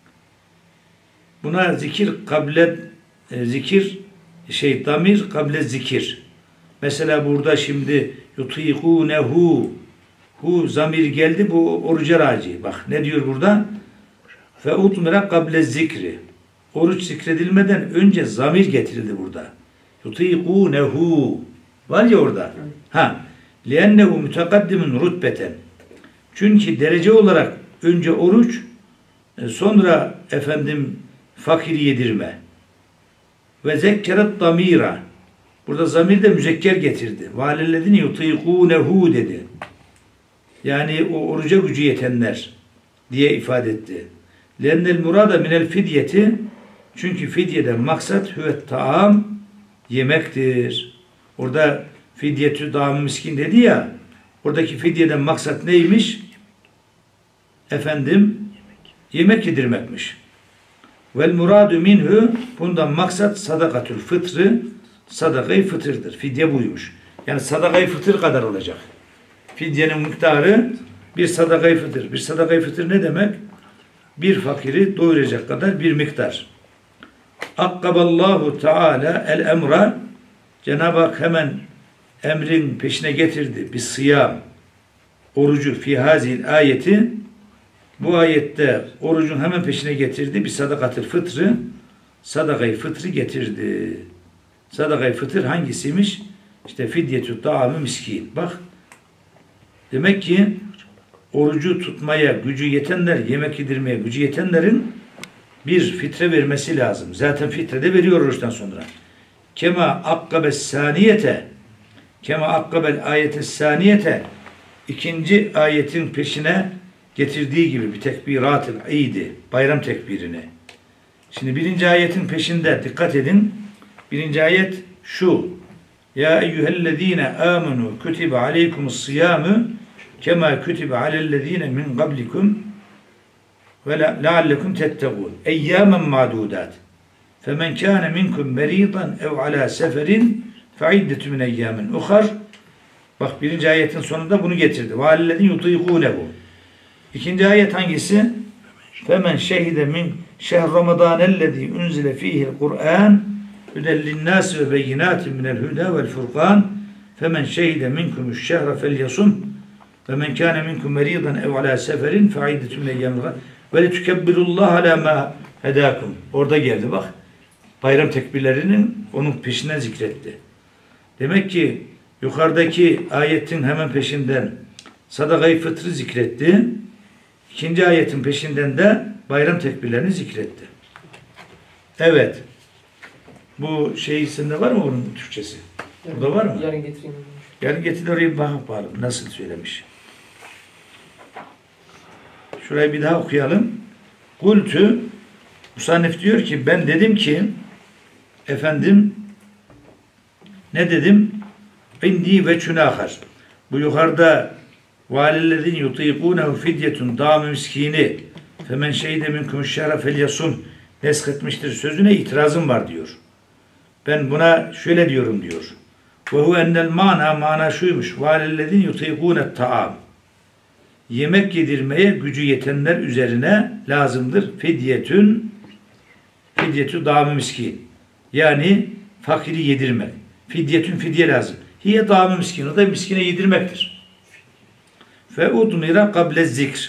buna zikir kable e, zikir şey damir kable zikir. Mesela burada şimdi yutîkûnehu hu zamir geldi bu oruca raci. Bak ne diyor burada? Fe utmira kable zikri. Oruç zikredilmeden önce zamir getirildi burada. Yutîkûnehu var ya orada. Ha. Liennehu mutakaddimun rutbeten. Çünkü derece olarak önce oruç sonra efendim fakir yedirme. Ve zekkeret damira. Burada zamir de müzekker getirdi. Ve alellezine yutikûnehu dedi. Yani o oruca gücü yetenler diye ifade etti. Lennel murada minel fidyeti, çünkü fidyeden maksat hüvet taam, yemektir. Orada fidyetü taam miskin dedi ya, oradaki fidyeden maksat neymiş? Efendim, yemek yedirmekmiş. Vel muradu minhu, bundan maksat sadakatül fıtrı, sadakayı fıtırdır. Fidye buymuş. Yani sadakayı fıtır kadar olacak. Fidyenin miktarı bir sadakayı fıtır. Bir sadakayı fıtır ne demek? Bir fakiri doyuracak kadar bir miktar. Akkaballahu Teala el emra, Cenab-ı Hak hemen emrin peşine getirdi. Bir sıyam, orucu fi hazil ayeti, bu ayette orucun hemen peşine getirdi. Bir sadakatül fıtrı, sadakayı fıtrı getirdi. Sadakayı fıtır hangisiymiş? İşte fidyetü ta'amı miskin. Bak, demek ki orucu tutmaya gücü yetenler, yemek yedirmeye gücü yetenlerin bir fitre vermesi lazım. Zaten fitre de veriyor oruçtan sonra. Kema akkabes saniyete, kema akkabel ayete saniyete, ikinci ayetin peşine getirdiği gibi bir tekbirat-ı idi, bayram tekbirini. Şimdi birinci ayetin peşinde dikkat edin. Birinci ayet şu: Ya eyyühellezine amenu kutibe aleykumus siyamu kema kutibe alellezine min qablikum ve leallekum tettegûn. Eyyamen ma'dudat. Femen kâne minkum meridan ev ala seferin fe'iddetü min eyyâmin ukhar. Bak, birinci ayetin sonunda bunu getirdi. Ve allezine yutikûnehu. İkinci ayet hangisi? Femen şehide min şehr ramazanellezî unzile fîhil Kur'an hüden linnâs ve beyinâtin minel hüdâ vel furqân femen şehide minkumuş şehre felyasum ve men kâne minkum meridan ev alâ seferin fe'iddetü min eyyâmin ukhar ve letükebbirullâhe alâ mâ hedâkum. Orada geldi bak. Bayram tekbirlerinin onun peşinden zikretti. Demek ki yukarıdaki ayetin hemen peşinden sadakayı fıtrı zikretti. İkinci ayetin peşinden de bayram tekbirlerini zikretti. Evet. Bu şey sende var mı onun Türkçesi? Yarın, Burada var mı? Yarın getireyim. Yarın getir, oraya bir bakıp bakalım nasıl söylemiş. Şurayı bir daha okuyalım. Kultü, musannif diyor ki ben dedim ki efendim ne dedim? İndi ve çünahar. Bu yukarıda valillezin yutikûnehu fidyetun dâmü miskini femen şehide minkum şehre felyasum nesketmiştir sözüne itirazım var diyor. Ben buna şöyle diyorum diyor. Ve hu ennel mana, mana şuymuş. Valillezin yutikûnet ta'am. Yemek yedirmeye gücü yetenler üzerine lazımdır. Fidyetün fidyetü dâmü miskin. Yani fakiri yedirmek. Fidyetün fidye lazım. Hiye dâmü miskin. O da miskine yedirmektir. Fe udmira kable zikr.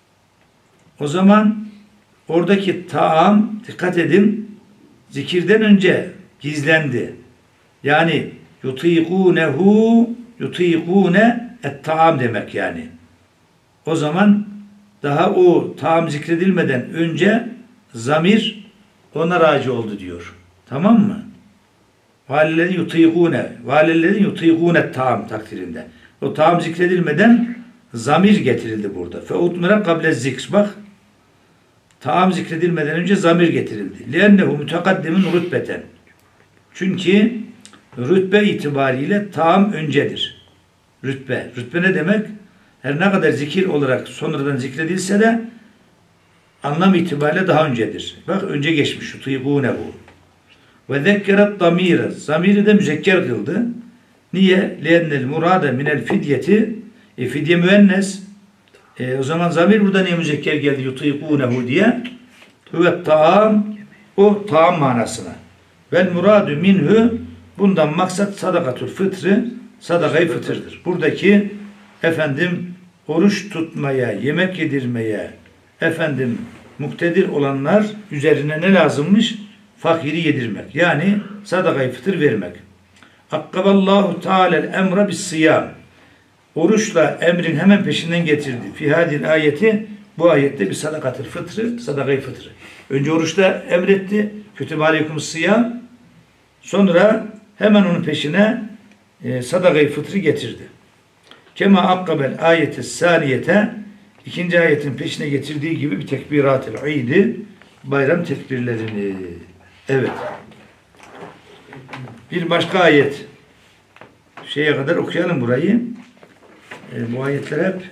O zaman oradaki taam, dikkat edin, zikirden önce gizlendi. Yani yutikûnehu yutikûne et taam demek yani. O zaman daha o taam zikredilmeden önce zamir ona raci oldu diyor. Tamam mı? Valillezin yutikûne valillezin yutikûne taam takdirinde. O taam zikredilmeden zamir getirildi burada. Fe utmira kable zikr. Bak, taam zikredilmeden önce zamir getirildi. Liennehu mutakaddimin rütbeten. Çünkü rütbe itibariyle taam öncedir. Rütbe. Rütbe ne demek? Her ne kadar zikir olarak sonradan zikredilse de anlam itibariyle daha öncedir. Bak, önce geçmiş. Yutikûnehu. Ve zekkeret damire. Zamiri de müzekker kıldı. Niye? Liennel murade minel fidyeti. E, fidye müennes. E, o zaman zamir burada niye müzekker geldi? Yutikûnehu diye. Hüvet taam. O taam manasına. Vel muradu minhu. Bundan maksat sadakatul fıtrı. Sadakayı fıtırdır. Buradaki efendim oruç tutmaya, yemek yedirmeye efendim muktedir olanlar üzerine ne lazımmış? Fakiri yedirmek. Yani sadakayı fıtır vermek. Akkaballahu Teala'l emra bis siyam. Oruçla emrin hemen peşinden getirdi. Fi hadil ayeti, bu ayette bir sadakatül fıtrı, sadakayı fıtrı. Önce oruçla emretti. Kütübe aleykum siyam. Sonra hemen onun peşine e, sadakayı fıtrı getirdi. Kema akkabel ayete saniyete, ikinci ayetin peşine getirdiği gibi bir tekbirat-ı idi, bayram tekbirlerini. Evet. Bir başka ayet şeye kadar okuyalım burayı. E, bu ayetler hep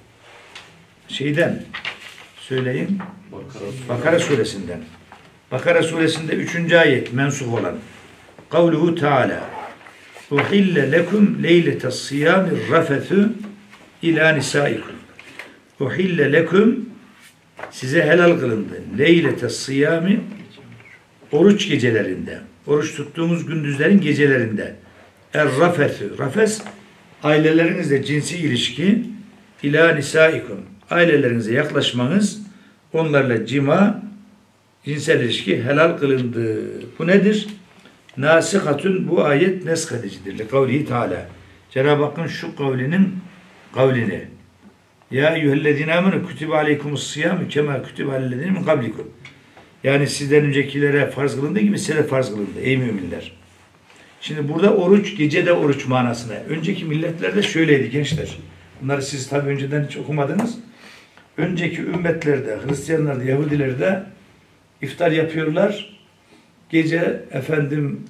şeyden söyleyin. Bakara, Bakara suresinden. Bakara suresinde üçüncü ayet mensup olan. Kavluhu Teala. Uhille lekum leyletes siyamir rafethu ila nisaikum. Uhille lekum, size helal kılındı. Leyletes siyami, oruç gecelerinde. Oruç tuttuğumuz gündüzlerin gecelerinde. Er rafethu. Rafes, ailelerinizle cinsi ilişki. İlâ nisaikum. Ailelerinize yaklaşmanız, onlarla cima, cinsel ilişki helal kılındı. Bu nedir? Nasihatun, bu ayet neskadicidir. Kavli Teala. Cenab-ı Hakk'ın şu kavlinin kavlini. Ya eyyühellezine amenu kütübe aleykumus siyamü kema kütübe alellezine min kablikum. Yani sizden öncekilere farz kılındığı gibi size de farz kılındı ey müminler. Şimdi burada oruç, gecede oruç manasına. Önceki milletlerde şöyleydi gençler. Bunları siz tabi önceden hiç okumadınız. Önceki ümmetlerde, Hristiyanlarda, Yahudilerde iftar yapıyorlar. Gece efendim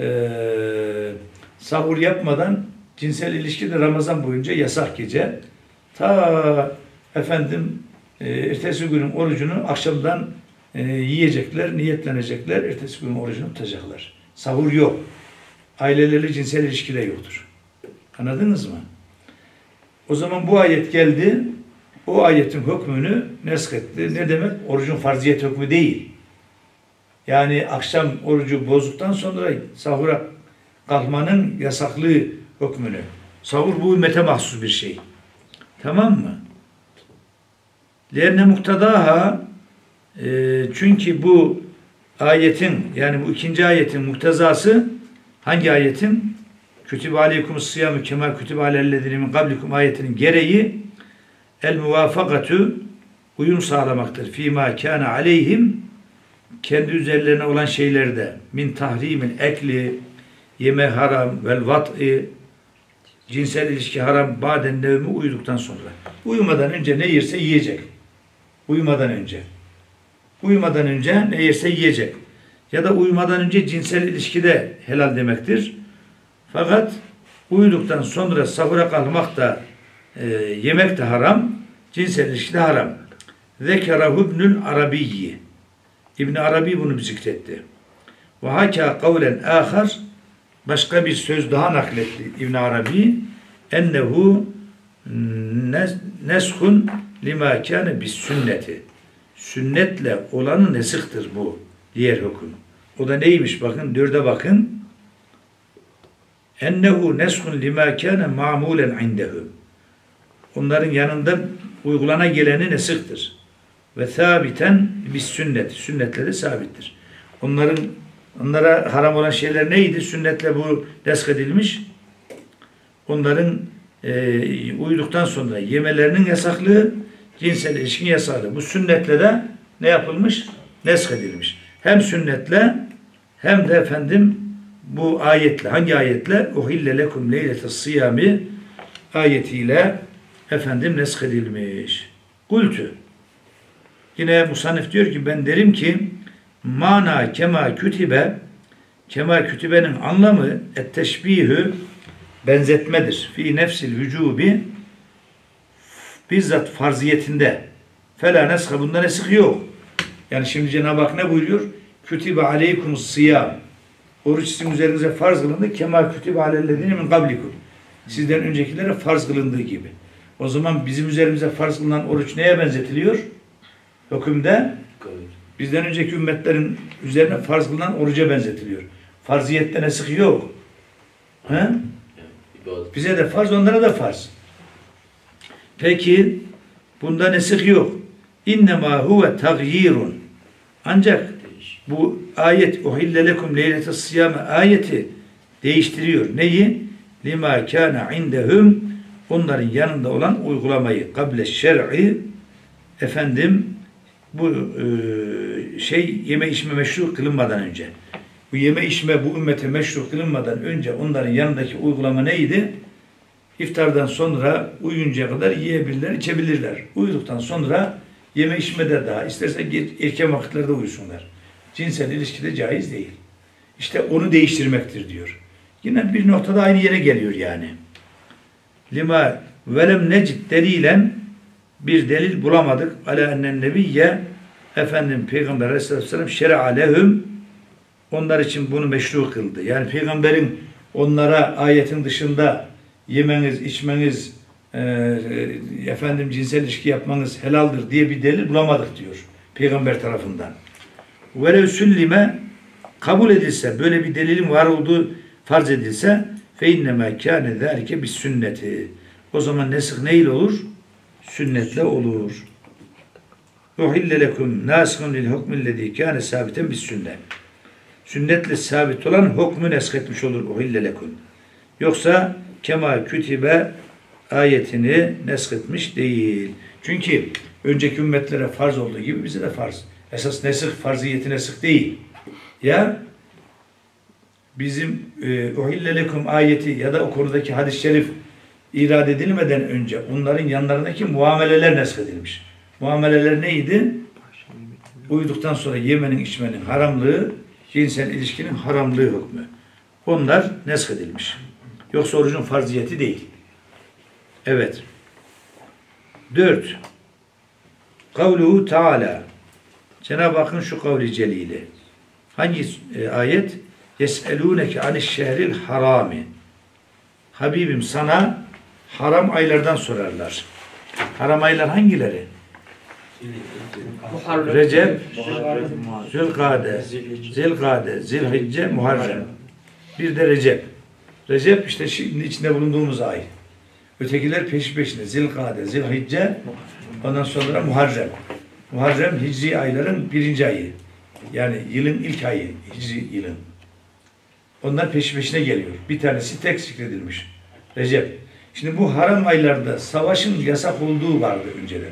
ee, sahur yapmadan cinsel ilişki de Ramazan boyunca yasak gece. Ta efendim e, ertesi günün orucunu akşamdan e, yiyecekler, niyetlenecekler. Ertesi günün orucunu tutacaklar. Sahur yok. Aileleri cinsel ilişki de yoktur. Anladınız mı? O zaman bu ayet geldi. O ayetin hükmünü nesketti. Ne demek? Orucun farziyet hükmü değil. Yani akşam orucu bozduktan sonra sahura kalkmanın yasaklığı hükmünü. Sahur bu ümmete mahsus bir şey. Tamam mı? Lerne muktadaha, e, çünkü bu ayetin, yani bu ikinci ayetin muktezası hangi ayetin? Kütübe aleykumus siyamü kema kütübe alellezine min kablikum ayetinin gereği el muvafakatü, uyum sağlamaktır. Fîmâ kâne aleyhim, kendi üzerlerine olan şeylerde min tahrimin ekli, yeme haram vel vat'i, cinsel ilişki haram, baden nevmi, uyuduktan sonra. Uyumadan önce ne yerse yiyecek. Uyumadan önce. Uyumadan önce ne yerse yiyecek. Ya da uyumadan önce cinsel ilişki de helal demektir. Fakat uyuduktan sonra sahura kalkmak da e, yemek de haram, cinsel ilişki de haram. Zekerahu ibnül Arabiyyi. İbn Arabi bunu zikretti. Ve hâkâ kavlen âkhar, başka bir söz daha nakletti İbn Arabi. Ennehu neshun lima kâne bis sünneti. Sünnetle olanı nesihtir bu diğer hüküm. O da neymiş bakın, dörde bakın. Ennehu neshun lima kâne ma'mulen indehum. Onların yanında uygulana geleni nesihtir. Ve sabiten bis sünnet. Sünnetle de sabittir. Onların onlara haram olan şeyler neydi? Sünnetle bu neskedilmiş. Onların e, uyuduktan sonra yemelerinin yasaklığı, cinsel ilişkin yasaklığı. Bu sünnetle de ne yapılmış? Neskedilmiş. Hem sünnetle hem de efendim bu ayetle, hangi ayetle? Uhille lekum leyletes siyami ayetiyle efendim neskedilmiş. Kultü. Yine musannif diyor ki ben derim ki mana kema kütibe, kema kütibenin anlamı et teşbihü, benzetmedir. Fi nefsil vücubi, bizzat farziyetinde. Fela nesha, bunda nesih yok. Yani şimdi Cenab-ı Hak ne buyuruyor? Kütibe aleykumus siyam. Oruç sizin üzerinize farz kılındı. Kema kütibe alellezine min kablikum. Sizden öncekilere farz kılındığı gibi. O zaman bizim üzerimize farz kılınan oruç neye benzetiliyor? Hükümde bizden önceki ümmetlerin üzerine farz kılınan oruca benzetiliyor. Farziyette nesih yok. He? Bize de farz, onlara da farz. Peki bunda nesih yok. İnnemâ huve tagyirun. Ancak bu ayet uhille lekum leyletes siyame ayeti değiştiriyor. Neyi? Lima kana indehum, onların yanında olan uygulamayı, kable şer'i, efendim bu e, şey yeme içme meşru kılınmadan önce. Bu yeme içme bu ümmete meşru kılınmadan önce onların yanındaki uygulama neydi? İftardan sonra uyuyuncaya kadar yiyebilirler, içebilirler. Uyuduktan sonra yeme içmede daha, isterse erken vakitlerde uyusunlar. Cinsel ilişkide caiz değil. İşte onu değiştirmektir diyor. Yine bir noktada aynı yere geliyor yani. Lima velem necid delilen bir delil bulamadık. Ala ennen nebiyye efendim Peygamber Aleyhisselatü Vesselam şer'a lehum onlar için bunu meşru kıldı. Yani Peygamberin onlara ayetin dışında yemeniz, içmeniz, e, e, efendim cinsel ilişki yapmanız helaldir diye bir delil bulamadık diyor Peygamber tarafından. Velev süllime kabul edilse, böyle bir delilin var olduğu farz edilse fe innemâ kâne zâlike bis sünneti. O zaman nesih neyle olur? Sünnetle olur. Uhille lekum nâsihun lil hukmillezî kâne sabiten bis sünnet. Sünnetle sabit olan hukmü nesketmiş olur. Uhille lekum. Yoksa kema kütibe ayetini nesketmiş değil. Çünkü önceki ümmetlere farz olduğu gibi bize de farz. Esas nesih farziyeti nesih değil. Ya bizim e, uhille lekum ayeti ya da o konudaki hadis-i şerif irad edilmeden önce onların yanlarındaki muameleler neshedilmiş. Muameleler neydi? Uyuduktan sonra yemenin içmenin haramlığı, cinsel ilişkinin haramlığı hükmü. Onlar neshedilmiş. Yoksa orucun farziyeti değil. Evet. Dört. Kavluhu Teala. Cenab-ı Hakk'ın şu kavli celili. Hangi e, ayet? Yes'elûneke anişşehril harami. Habibim sana haram aylardan sorarlar. Haram aylar hangileri? Muharrem. Recep, Zülkade, Zilkade, Zilhicce, Muharrem. Bir de Recep. Recep işte şimdi içinde bulunduğumuz ay. Ötekiler peş peşine. Zilkade, Zilhicce, ondan sonra Muharrem. Muharrem Hicri ayların birinci ayı. Yani yılın ilk ayı. Hicri yılın. Onlar peş peşine geliyor. Bir tanesi tek zikredilmiş. Recep. Şimdi bu haram aylarda savaşın yasak olduğu vardı önceden.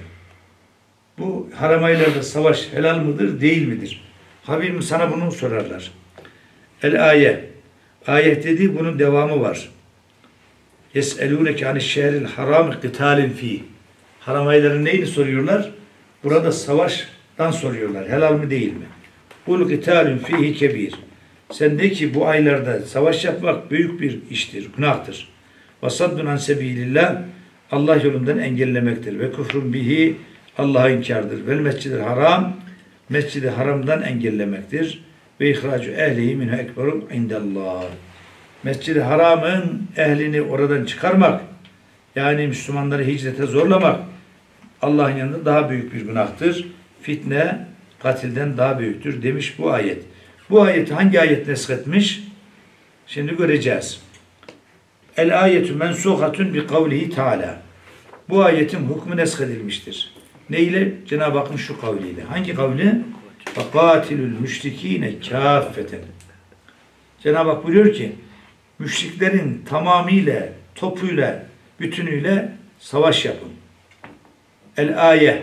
Bu haram aylarda savaş helal mıdır, değil midir? Habibim sana bunu sorarlar. El ayet. Ayet dediği bunun devamı var. Yes'elûneke anişşehril haram kıtalin fî. Haram ayların neyini soruyorlar? Burada savaştan soruyorlar. Helal mi değil mi? Kul kıtalin fîhi kebir. Sen de ki bu aylarda savaş yapmak büyük bir iştir, günahtır. Vasaddun an sebilillah. Allah yolundan engellemektir. Ve küfrün bihi Allah'a inkardır. Vel mescid-i haram. Mescid-i haramdan engellemektir. Ve ihracu ehlihi minhu ekberu indallah. Mescid-i haramın ehlini oradan çıkarmak, yani Müslümanları hicrete zorlamak Allah'ın yanında daha büyük bir günahtır. Fitne katilden daha büyüktür demiş bu ayet. Bu ayeti hangi ayet nesketmiş? Şimdi göreceğiz. El ayetü mensuhatun bi kavlihi Teala. Bu ayetin hükmü neskedilmiştir. Neyle? Cenab-ı Hakk'ın şu kavliyle. Hangi kavli? فَقَاتِلُ الْمُشْرِك۪ينَ كَافَّةً. Cenab-ı Hak buyuruyor ki, müşriklerin tamamıyla, topuyla, bütünüyle savaş yapın. El ayet.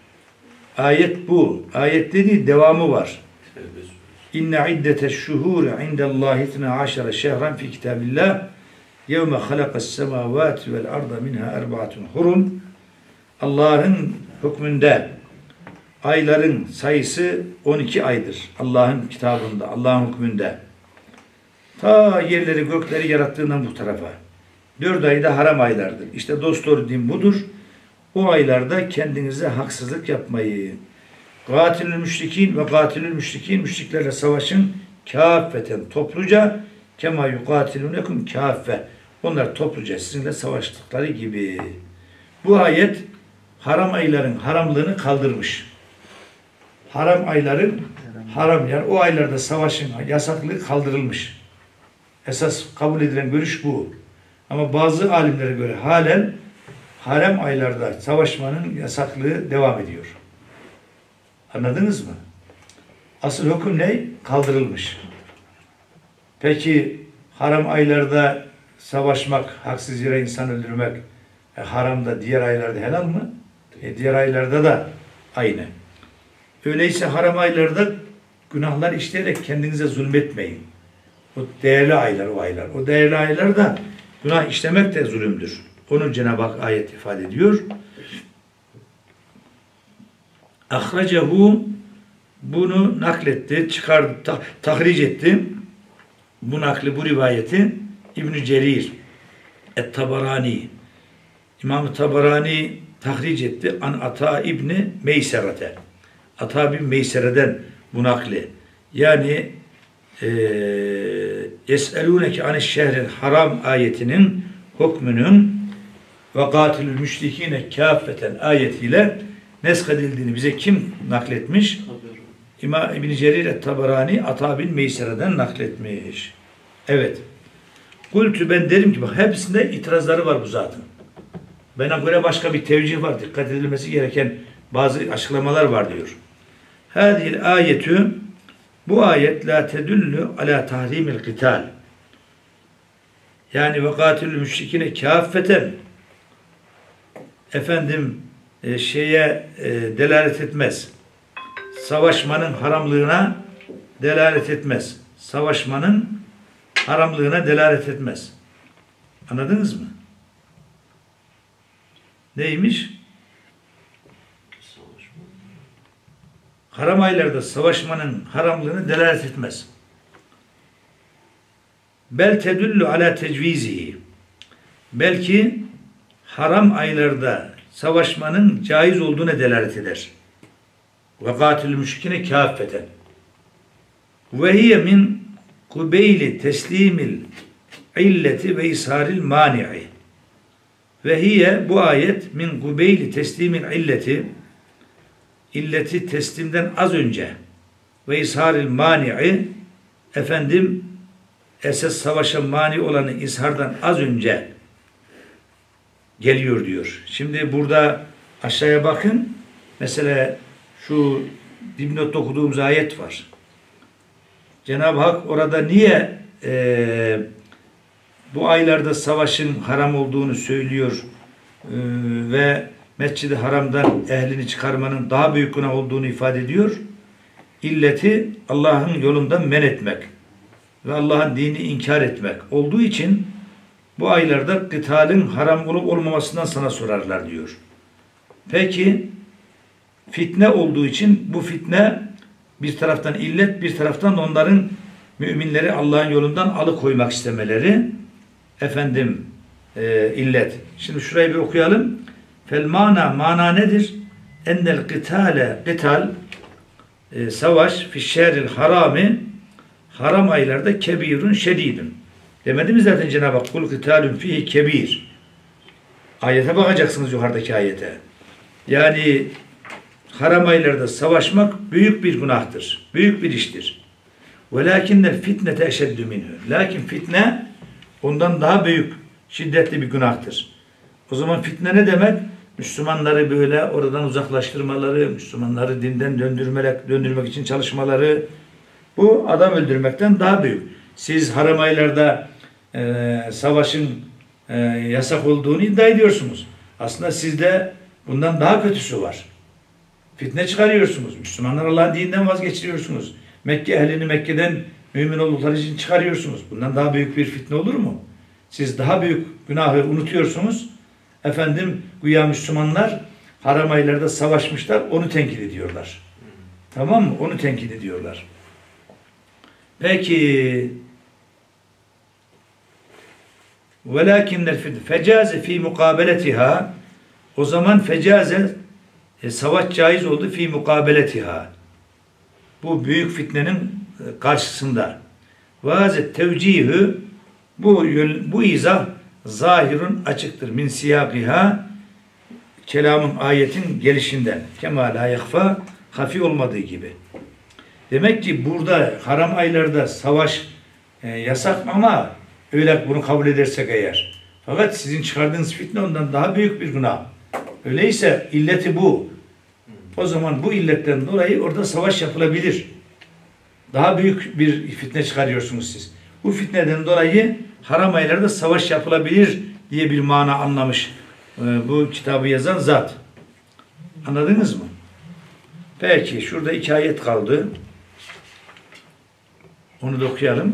Ayet bu. Ayet dediği devamı var. İnne iddeteş şuhûri indellâhi itnâ aşere şehran fi kitâbillah yevme halakas semâvâti vel arda minha erbaatun hurum. Allah'ın hükmünde ayların sayısı on iki aydır. Allah'ın kitabında, Allah'ın hükmünde. Ta yerleri gökleri yarattığından bu tarafa. Dört ayda haram aylardır. İşte dostları din budur. O aylarda kendinize haksızlık yapmayın. Katilül müşrikin ve katilül müşrikin, müşriklerle savaşın kâffeten, topluca, kema yukatilûnekum kâffe. Onlar topluca sizinle savaştıkları gibi. Bu ayet haram ayların haramlığını kaldırmış. Haram ayların haram, yani o aylarda savaşın yasaklığı kaldırılmış. Esas kabul edilen görüş bu. Ama bazı alimlere göre halen harem aylarda savaşmanın yasaklığı devam ediyor. Anladınız mı? Asıl hüküm ne? Kaldırılmış. Peki haram aylarda savaşmak, haksız yere insan öldürmek e, haramda, diğer aylarda helal mı? E, diğer aylarda da aynı. Öyleyse haram aylarda günahlar işleyerek kendinize zulmetmeyin. O değerli aylar, o aylar. O değerli aylar da günah işlemek de zulümdür. Onu Cenab-ı Hak ayet ifade ediyor. Ahracehu, bunu nakletti, çıkardı, ta, tahric etti. Bu nakli, bu rivayeti İbn-i Cerir Et-Tabarani, İmam-ı Tabarani tahric etti. An Ata İbni Meyserete. Ata bin Meysere'den bu nakli. Yani Yes'elûneke aneş şehril haram ayetinin hükmünün ve katilül müşrikîne kâffeten ayetiyle neshedildiğini bize kim nakletmiş? İmam İbn-i Cerir Et-Tabarani Ata bin Meysere'den nakletmiş. Evet. Kultü, ben derim ki bak, hepsinde itirazları var bu zatın. Bana göre başka bir tevcih var. Dikkat edilmesi gereken bazı açıklamalar var diyor. Hâzihil ayetü, bu ayet la tedüllü ala tahrimil kıtal. Yani ve katilül müşrikine kâffeten, efendim e, şeye e, delalet etmez. Savaşmanın haramlığına delalet etmez. Savaşmanın haramlığına delalet etmez. Anladınız mı? Neymiş? Haram aylarda savaşmanın haramlığını delalet etmez. Bel tedullu ala tecvizihi. Belki haram aylarda savaşmanın caiz olduğuna delalet eder. Ve katilü müşrikine kâffeten. Ve hiye min kubeyli teslimil illeti ve isharil mani'i. Ve hiye, bu ayet, min kubeyli teslimil illeti, illeti teslimden az önce, ve isharil mani'i, efendim esas savaşa mani olanı ishardan az önce geliyor diyor. Şimdi burada aşağıya bakın. Mesela şu dipnotta okuduğumuz ayet var. Cenab-ı Hak orada niye e, bu aylarda savaşın haram olduğunu söylüyor e, ve Mescid-i Haram'dan ehlini çıkarmanın daha büyük günah olduğunu ifade ediyor? İlleti Allah'ın yolundan men etmek ve Allah'ın dinini inkar etmek olduğu için bu aylarda kıtalın haram olup olmamasından sana sorarlar diyor. Peki fitne olduğu için bu fitne bir taraftan illet, bir taraftan onların müminleri Allah'ın yolundan alıkoymak istemeleri, efendim e, illet. Şimdi şurayı bir okuyalım. Fel mana, mana nedir? Ennel kıtale, kıtal e, savaş fişşeril harami, haram aylarda kebirun şedidun. Demedi mi zaten Cenab-ı Hak? Kul kıtalun fihi kebir. Ayete bakacaksınız, yukarıdaki ayete. Yani haram aylarda savaşmak büyük bir günahtır. Büyük bir iştir. Velakinnel fitnete eşeddü minhu. Lakin fitne ondan daha büyük, şiddetli bir günahtır. O zaman fitne ne demek? Müslümanları böyle oradan uzaklaştırmaları, Müslümanları dinden döndürmek, döndürmek için çalışmaları, bu adam öldürmekten daha büyük. Siz haram aylarda e, savaşın e, yasak olduğunu iddia ediyorsunuz. Aslında sizde bundan daha kötüsü var. Fitne çıkarıyorsunuz. Müslümanlar Allah'ın dininden vazgeçiriyorsunuz. Mekke ehlini Mekke'den mümin oldukları için çıkarıyorsunuz. Bundan daha büyük bir fitne olur mu? Siz daha büyük günahı unutuyorsunuz. Efendim güya Müslümanlar haram aylarda savaşmışlar. Onu tenkit ediyorlar. Tamam mı? Onu tenkit ediyorlar. Peki velakinler fecaze fi mukabeletiha, o zaman fecaze e, savaş caiz oldu fi mukabeletiha, bu büyük fitnenin karşısında. Vazet tevcihü, bu bu izah zahirun açıktır min siyakiha, kelamın ayetin gelişinden, kema la yakfa, hafi olmadığı gibi. Demek ki burada haram aylarda savaş e, yasak ama öyle bunu kabul edersek eğer. Fakat sizin çıkardığınız fitne ondan daha büyük bir günah. Öyleyse illeti bu. O zaman bu illetten dolayı orada savaş yapılabilir. Daha büyük bir fitne çıkarıyorsunuz siz. Bu fitneden dolayı haram aylarda savaş yapılabilir diye bir mana anlamış e, bu kitabı yazan zat. Anladınız mı? Peki şurada iki ayet kaldı. Onu da okuyalım.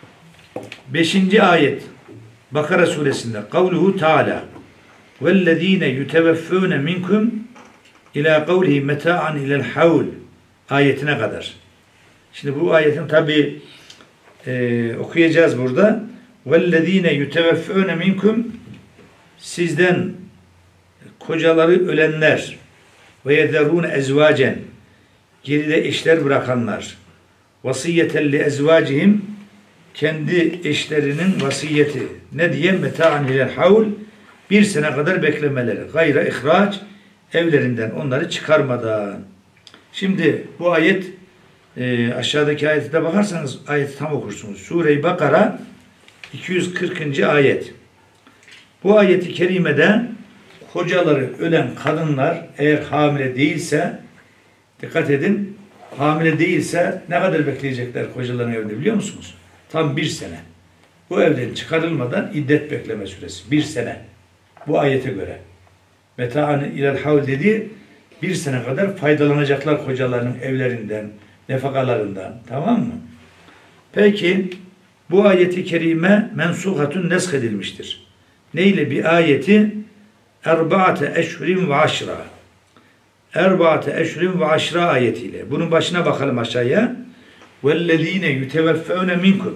Beşinci ayet. Bakara suresinde. Kavluhu Teala. وَالَّذ۪ينَ يُتَوَفَّوْنَ مِنْكُمْ اِلَى قَوْلِهِ مَتَاعًا اِلَى الْحَوْلِ ayetine kadar. Şimdi bu ayetin tabi e, okuyacağız burada. وَالَّذ۪ينَ يُتَوَفَّوْنَ مِنْكُمْ sizden kocaları ölenler ve yederûne ezvacen geride eşler bırakanlar vasiyeten li ezvacihim kendi eşlerinin vasiyeti ne diye meta'an ilel havl bir sene kadar beklemeleri gayra ihraç evlerinden onları çıkarmadan. Şimdi bu ayet e, aşağıdaki ayete bakarsanız ayeti tam okursunuz. Sure-i Bakara iki yüz kırkıncı ayet. Bu ayeti kerimede kocaları ölen kadınlar eğer hamile değilse dikkat edin hamile değilse ne kadar bekleyecekler kocaların evinde biliyor musunuz? Tam bir sene. Bu evden çıkarılmadan iddet bekleme süresi. Bir sene. Bu ayete göre. Meta'an ilel havl dediği bir sene kadar faydalanacaklar kocalarının evlerinden, nefakalarından. Tamam mı? Peki bu ayeti kerime mensuhatun nesk edilmiştir. Neyle bir ayeti? Erba'ate eşhurin ve aşra. Erba'ate eşhurin ve aşra ayetiyle. Bunun başına bakalım aşağıya. وَالَّذ۪ينَ يُتَوَفَّوْنَ مِنْكُمْ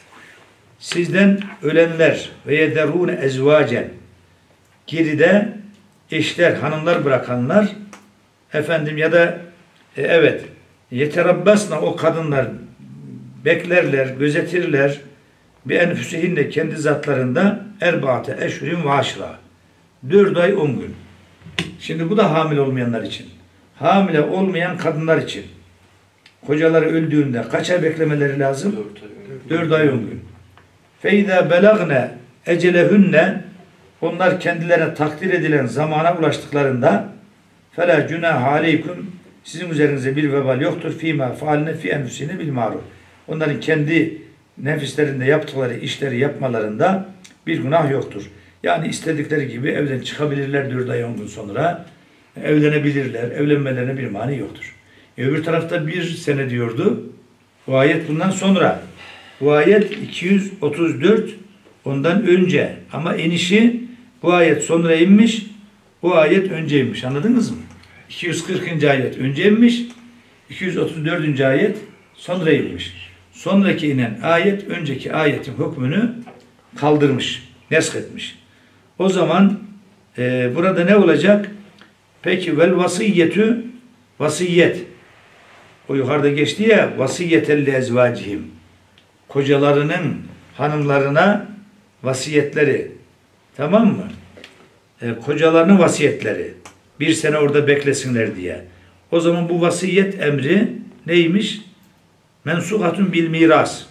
sizden ölenler ve yederûne ezvacen geride eşler, hanımlar bırakanlar efendim ya da e, evet yeterabbasna o kadınlar beklerler, gözetirler bi enfüsihinne kendi zatlarında erbaate eşhurin ve aşra dört ay on gün. Şimdi bu da hamile olmayanlar için. Hamile olmayan kadınlar için. Kocaları öldüğünde kaç ay beklemeleri lazım? dört ay on gün. Feyda belagne ecelehünne onlar kendilerine takdir edilen zamana ulaştıklarında fela cunah aleykum sizin üzerinize bir vebal yoktur. Fîmâ fâline fî enfusine bil ma'ruf. Onların kendi nefislerinde yaptıkları işleri yapmalarında bir günah yoktur. Yani istedikleri gibi evden çıkabilirler dört ay on gün sonra. Evlenebilirler. Evlenmelerine bir mani yoktur. Öbür tarafta bir sene diyordu. Bu ayet bundan sonra. Bu ayet iki yüz otuz dört ondan önce. Ama inişi bu ayet sonra inmiş. Bu ayet önce inmiş. Anladınız mı? iki yüz kırkıncı ayet önce inmiş. iki yüz otuz dördüncü ayet sonra inmiş. Sonraki inen ayet önceki ayetin hükmünü kaldırmış. Nesk etmiş. O zaman e, burada ne olacak? Peki vel vasiyetü vasiyet. O yukarıda geçti ya vasiyetelli ezvacihim. Kocalarının hanımlarına vasiyetleri. Tamam mı? E, kocalarının vasiyetleri. Bir sene orada beklesinler diye. O zaman bu vasiyet emri neymiş? Mensuhatun bil miras.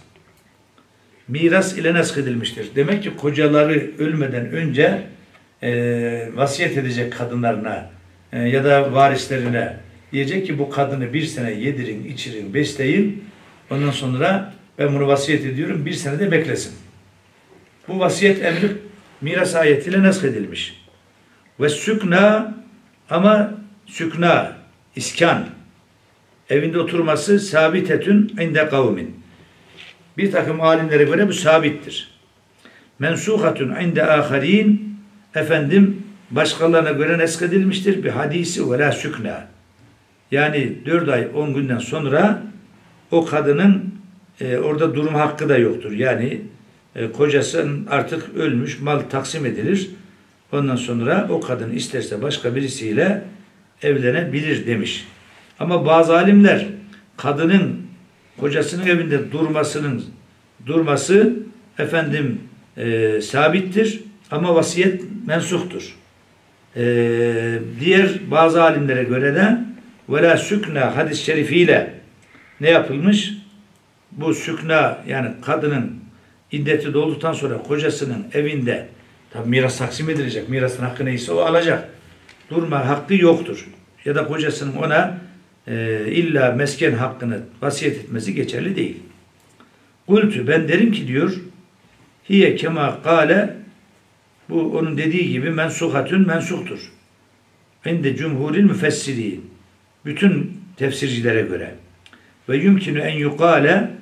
Miras ile nesk edilmiştir. Demek ki kocaları ölmeden önce e, vasiyet edecek kadınlarına e, ya da varislerine diyecek ki bu kadını bir sene yedirin, içirin, besleyin. Ondan sonra ben bunu vasiyet ediyorum. Bir sene de beklesin. Bu vasiyet emri miras ayetiyle nesk edilmiş. Ve sükna ama sükna, iskan evinde oturması sabitetün inde kavmin. Bir takım alimlere göre bu sabittir. Mensuhatun inde aharin efendim başkalarına göre nesk edilmiştir. Bir hadisi ve la sükna. Yani dört ay on günden sonra o kadının e, orada durum hakkı da yoktur. Yani e, kocasının artık ölmüş, mal taksim edilir. Ondan sonra o kadın isterse başka birisiyle evlenebilir demiş. Ama bazı alimler kadının kocasının evinde durmasının durması efendim e, sabittir ama vasiyet mensuhtur. E, diğer bazı alimlere göre de vela sükna hadis-i şerifiyle ne yapılmış? Bu sükna yani kadının iddeti dolduktan sonra kocasının evinde tabi miras taksim edilecek. Mirasın hakkı neyse o alacak. Durma hakkı yoktur. Ya da kocasının ona e, illa mesken hakkını vasiyet etmesi geçerli değil. Kultu ben derim ki diyor hiye kema kâle bu onun dediği gibi mensuhatün mensuhtur. İnde cumhuril müfessirin bütün tefsircilere göre ve yumkinu en yukale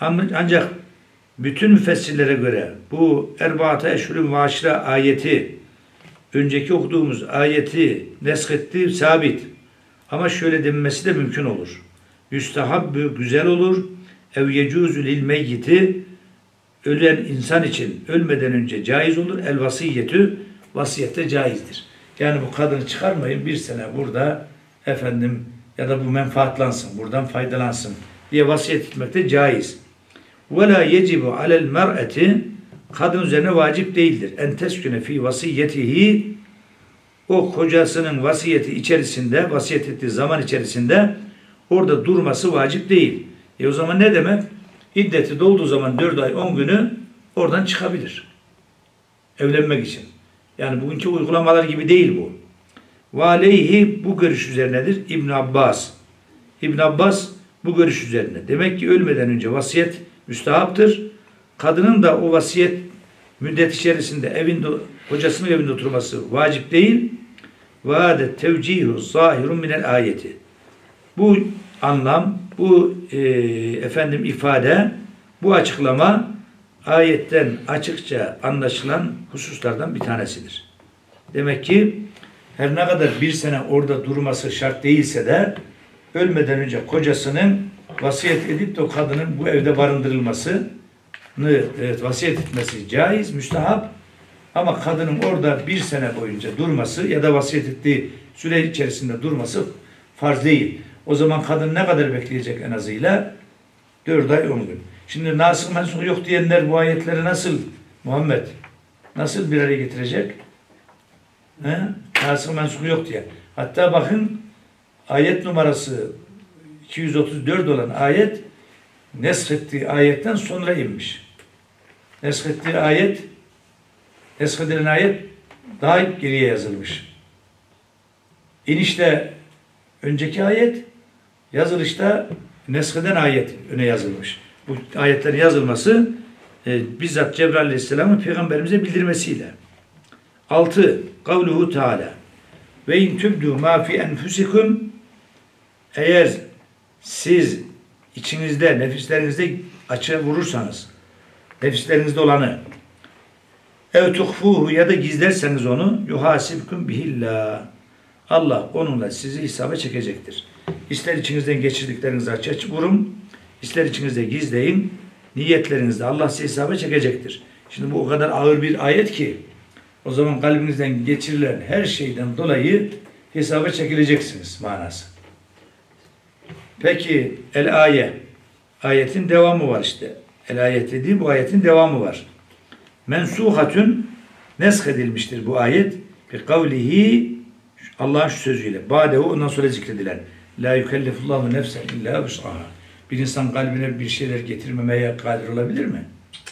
Ancak bütün müfessirlere göre bu Erbaate Eşhurun ve Aşra ayeti, önceki okuduğumuz ayeti neshetti, sabit. Ama şöyle denmesi de mümkün olur. Yüstehabbü güzel olur. Ev yecuzü lil meyyiti, ölen insan için ölmeden önce caiz olur. El vasiyetü, vasiyette caizdir. Yani bu kadını çıkarmayın, bir sene burada efendim ya da bu menfaatlansın, buradan faydalansın diye vasiyet etmek de caiz. Ve la yecibu alel mer'eti, kadın üzerine vacip değildir. En tesküne fi vasiyetihi, o kocasının vasiyeti içerisinde, vasiyet ettiği zaman içerisinde orada durması vacip değil. E o zaman ne demek? İddeti dolduğu zaman dört ay on günü oradan çıkabilir. Evlenmek için. Yani bugünkü uygulamalar gibi değil bu. Ve aleyhi, bu görüş üzerinedir İbn Abbas. İbn Abbas bu görüş üzerine. Demek ki ölmeden önce vasiyet müstahaptır. Kadının da o vasiyet müddet içerisinde evinde, kocasının evinde oturması vacip değil. Ve hâde tevcihu zahirun minel ayeti. Bu anlam, bu e, efendim ifade, bu açıklama ayetten açıkça anlaşılan hususlardan bir tanesidir. Demek ki her ne kadar bir sene orada durması şart değilse de ölmeden önce kocasının vasiyet edip de o kadının bu evde barındırılmasını evet, vasiyet etmesi caiz, müstahap. Ama kadının orada bir sene boyunca durması ya da vasiyet ettiği süre içerisinde durması farz değil. O zaman kadın ne kadar bekleyecek en azıyla? Dört ay on gün. Şimdi nasıl mensuh yok diyenler bu ayetleri nasıl Muhammed nasıl bir araya getirecek? He? Nasıl mensuh yok diye. Hatta bakın ayet numarası iki yüz otuz dört olan ayet neshettiği ayetten sonra inmiş. Neshettiği ayet neshedilen ayet daha geriye yazılmış. İnişte önceki ayet, yazılışta nesheden ayet öne yazılmış. Bu ayetlerin yazılması e, bizzat Cebrail Aleyhisselam'ın Peygamberimize bildirmesiyle. Altı. Kavluhu Teala ve in tübdû mâ fi enfusikum, eğer siz içinizde, nefislerinizde açığa vurursanız, nefislerinizde olanı, ev tuhfuhu, ya da gizlerseniz onu, yuhasibkum bihillah, Allah onunla sizi hesaba çekecektir. İster içinizden geçirdiklerinizi açığa vurun, ister içinizde gizleyin, niyetlerinizde Allah sizi hesaba çekecektir. Şimdi bu o kadar ağır bir ayet ki, o zaman kalbinizden geçirilen her şeyden dolayı hesaba çekileceksiniz manası. Peki el ayet, ayetin devamı var işte. El ayet dediği bu ayetin devamı var. Mensuhatun, neshedilmiştir bu ayet. Bi kavlihi, Allah'ın şu sözüyle. Ba'dehu, ondan sonra zikredilen. La yükellifullahu nefsen illa vus'aha. Bir insan kalbine bir şeyler getirmemeye kadir olabilir mi?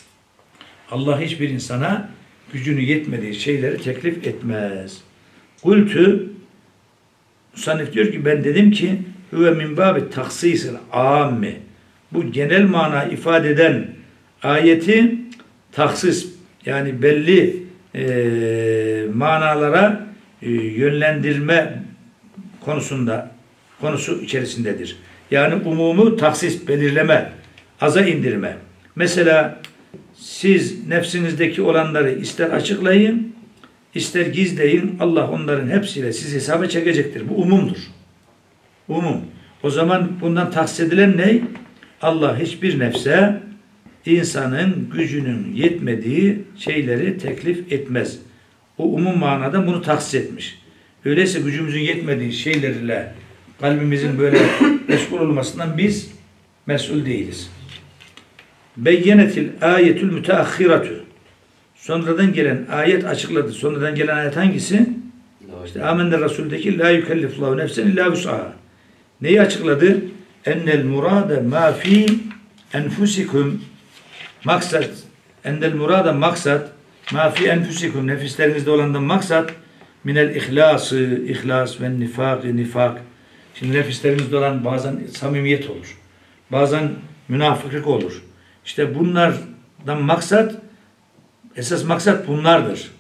Allah hiçbir insana gücünü yetmediği şeyleri teklif etmez. Kultü, musannif diyor ki ben dedim ki huve min babi taksisil amme. Bu genel mana ifade eden ayeti taksis, yani belli e, manalara e, yönlendirme konusunda konusu içerisindedir. Yani umumu taksis, belirleme, aza indirme. Mesela siz nefsinizdeki olanları ister açıklayın, ister gizleyin, Allah onların hepsiyle sizi hesaba çekecektir. Bu umumdur. Umum. O zaman bundan tahsis edilen ne? Allah hiçbir nefse insanın gücünün yetmediği şeyleri teklif etmez. O umum manada bunu tahsis etmiş. Öyleyse gücümüzün yetmediği şeylerle kalbimizin böyle meşgul olmasından biz mesul değiliz. Beyyenetil ayetül müteahhiratu. Sonradan gelen ayet açıkladı. Sonradan gelen ayet hangisi? İşte Amener Resul'deki la yükellifullahu nefsen illa vus'aha. Neyi açıkladı? Ennel murade ma fi enfusikum. Maksat, ennel murade maksat ma fi enfusikum, nefislerinizde olandan maksat minel ihlası, ihlas ve nifak, nifak. Şimdi nefislerimizde olan bazen samimiyet olur. Bazen münafıklık olur. İşte bunlardan maksat, esas maksat bunlardır.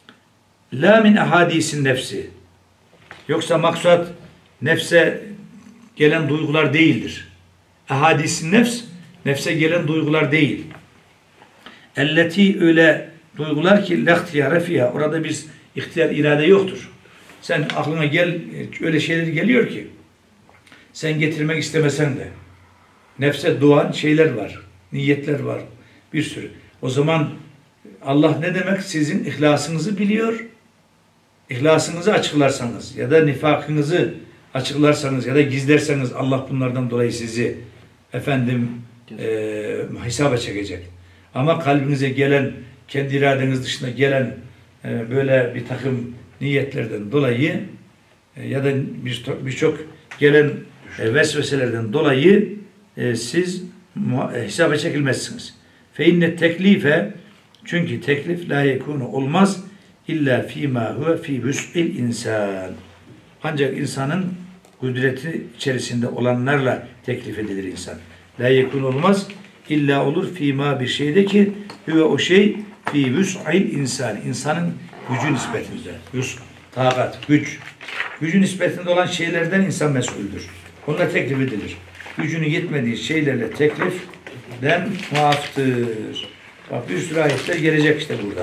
La min ahadisin nefsi. Yoksa maksat nefse gelen duygular değildir. Ahadisin nefs, Nefse gelen duygular değil. Elleti öyle duygular ki lehtiyare fiyha. Orada biz ihtiyar irade yoktur. Sen aklına gel öyle şeyler geliyor ki sen getirmek istemesen de nefse doğan şeyler var. Niyetler var. Bir sürü. O zaman Allah ne demek? Sizin ihlasınızı biliyor. İhlasınızı açıklarsanız ya da nifakınızı açıklarsanız ya da gizlerseniz Allah bunlardan dolayı sizi efendim e, hesaba çekecek. Ama kalbinize gelen, kendi iradeniz dışında gelen e, böyle bir takım niyetlerden dolayı e, ya da birçok bir gelen e, vesveselerden dolayı e, siz e, hesaba çekilmezsiniz. Fe inne teklife, çünkü teklif la yekunu olmaz illa fîmâ huve fî vüs'il insan. Ancak insanın kudreti içerisinde olanlarla teklif edilir insan. La yekun olmaz illa olur fîmâ bir şeyde ki huve o şey fî vüs'il insan. İnsanın gücü nispetinde. Vüs, takat, güç. Gücü nispetinde olan şeylerden insan mesuldür. Onunla teklif edilir. Gücünü yetmediği şeylerle teklifden muaftır. Bak bir sürü ayetler gelecek işte burada.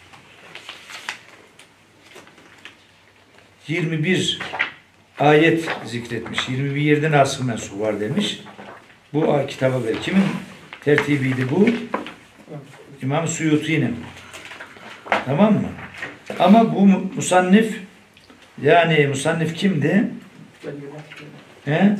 yirmi bir ayet zikretmiş. yirmi bir yerden asıl mensup var demiş. Bu kitaba göre. Kimin tertibiydi bu? İmam Suyuti'nin. Tamam mı? Ama bu musannif, yani musannif kimdi? He?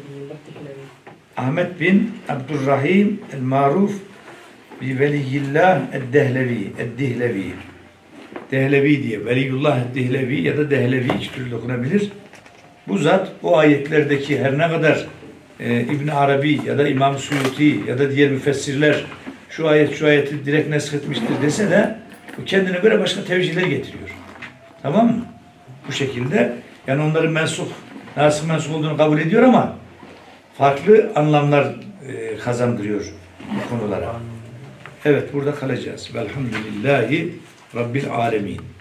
Ahmet bin Abdurrahim el-Maruf bi Veliyillah el-Dehlevi el-Dihlevi. Dehlevi diye. Veliyullah el-Dihlevi ya da Dehlevi iki türlü okunabilir. Bu zat o ayetlerdeki her ne kadar e, İbn Arabi ya da İmam Suyuti ya da diğer müfessirler şu ayet şu ayeti direkt neshetmiştir dese de bu kendine göre başka tevcihler getiriyor. Tamam mı? Bu şekilde yani onların mensup, nasıl mensup olduğunu kabul ediyor ama farklı anlamlar e, kazandırıyor bu konulara. Evet, burada kalacağız. Velhamdülillahi Rabbil alemin.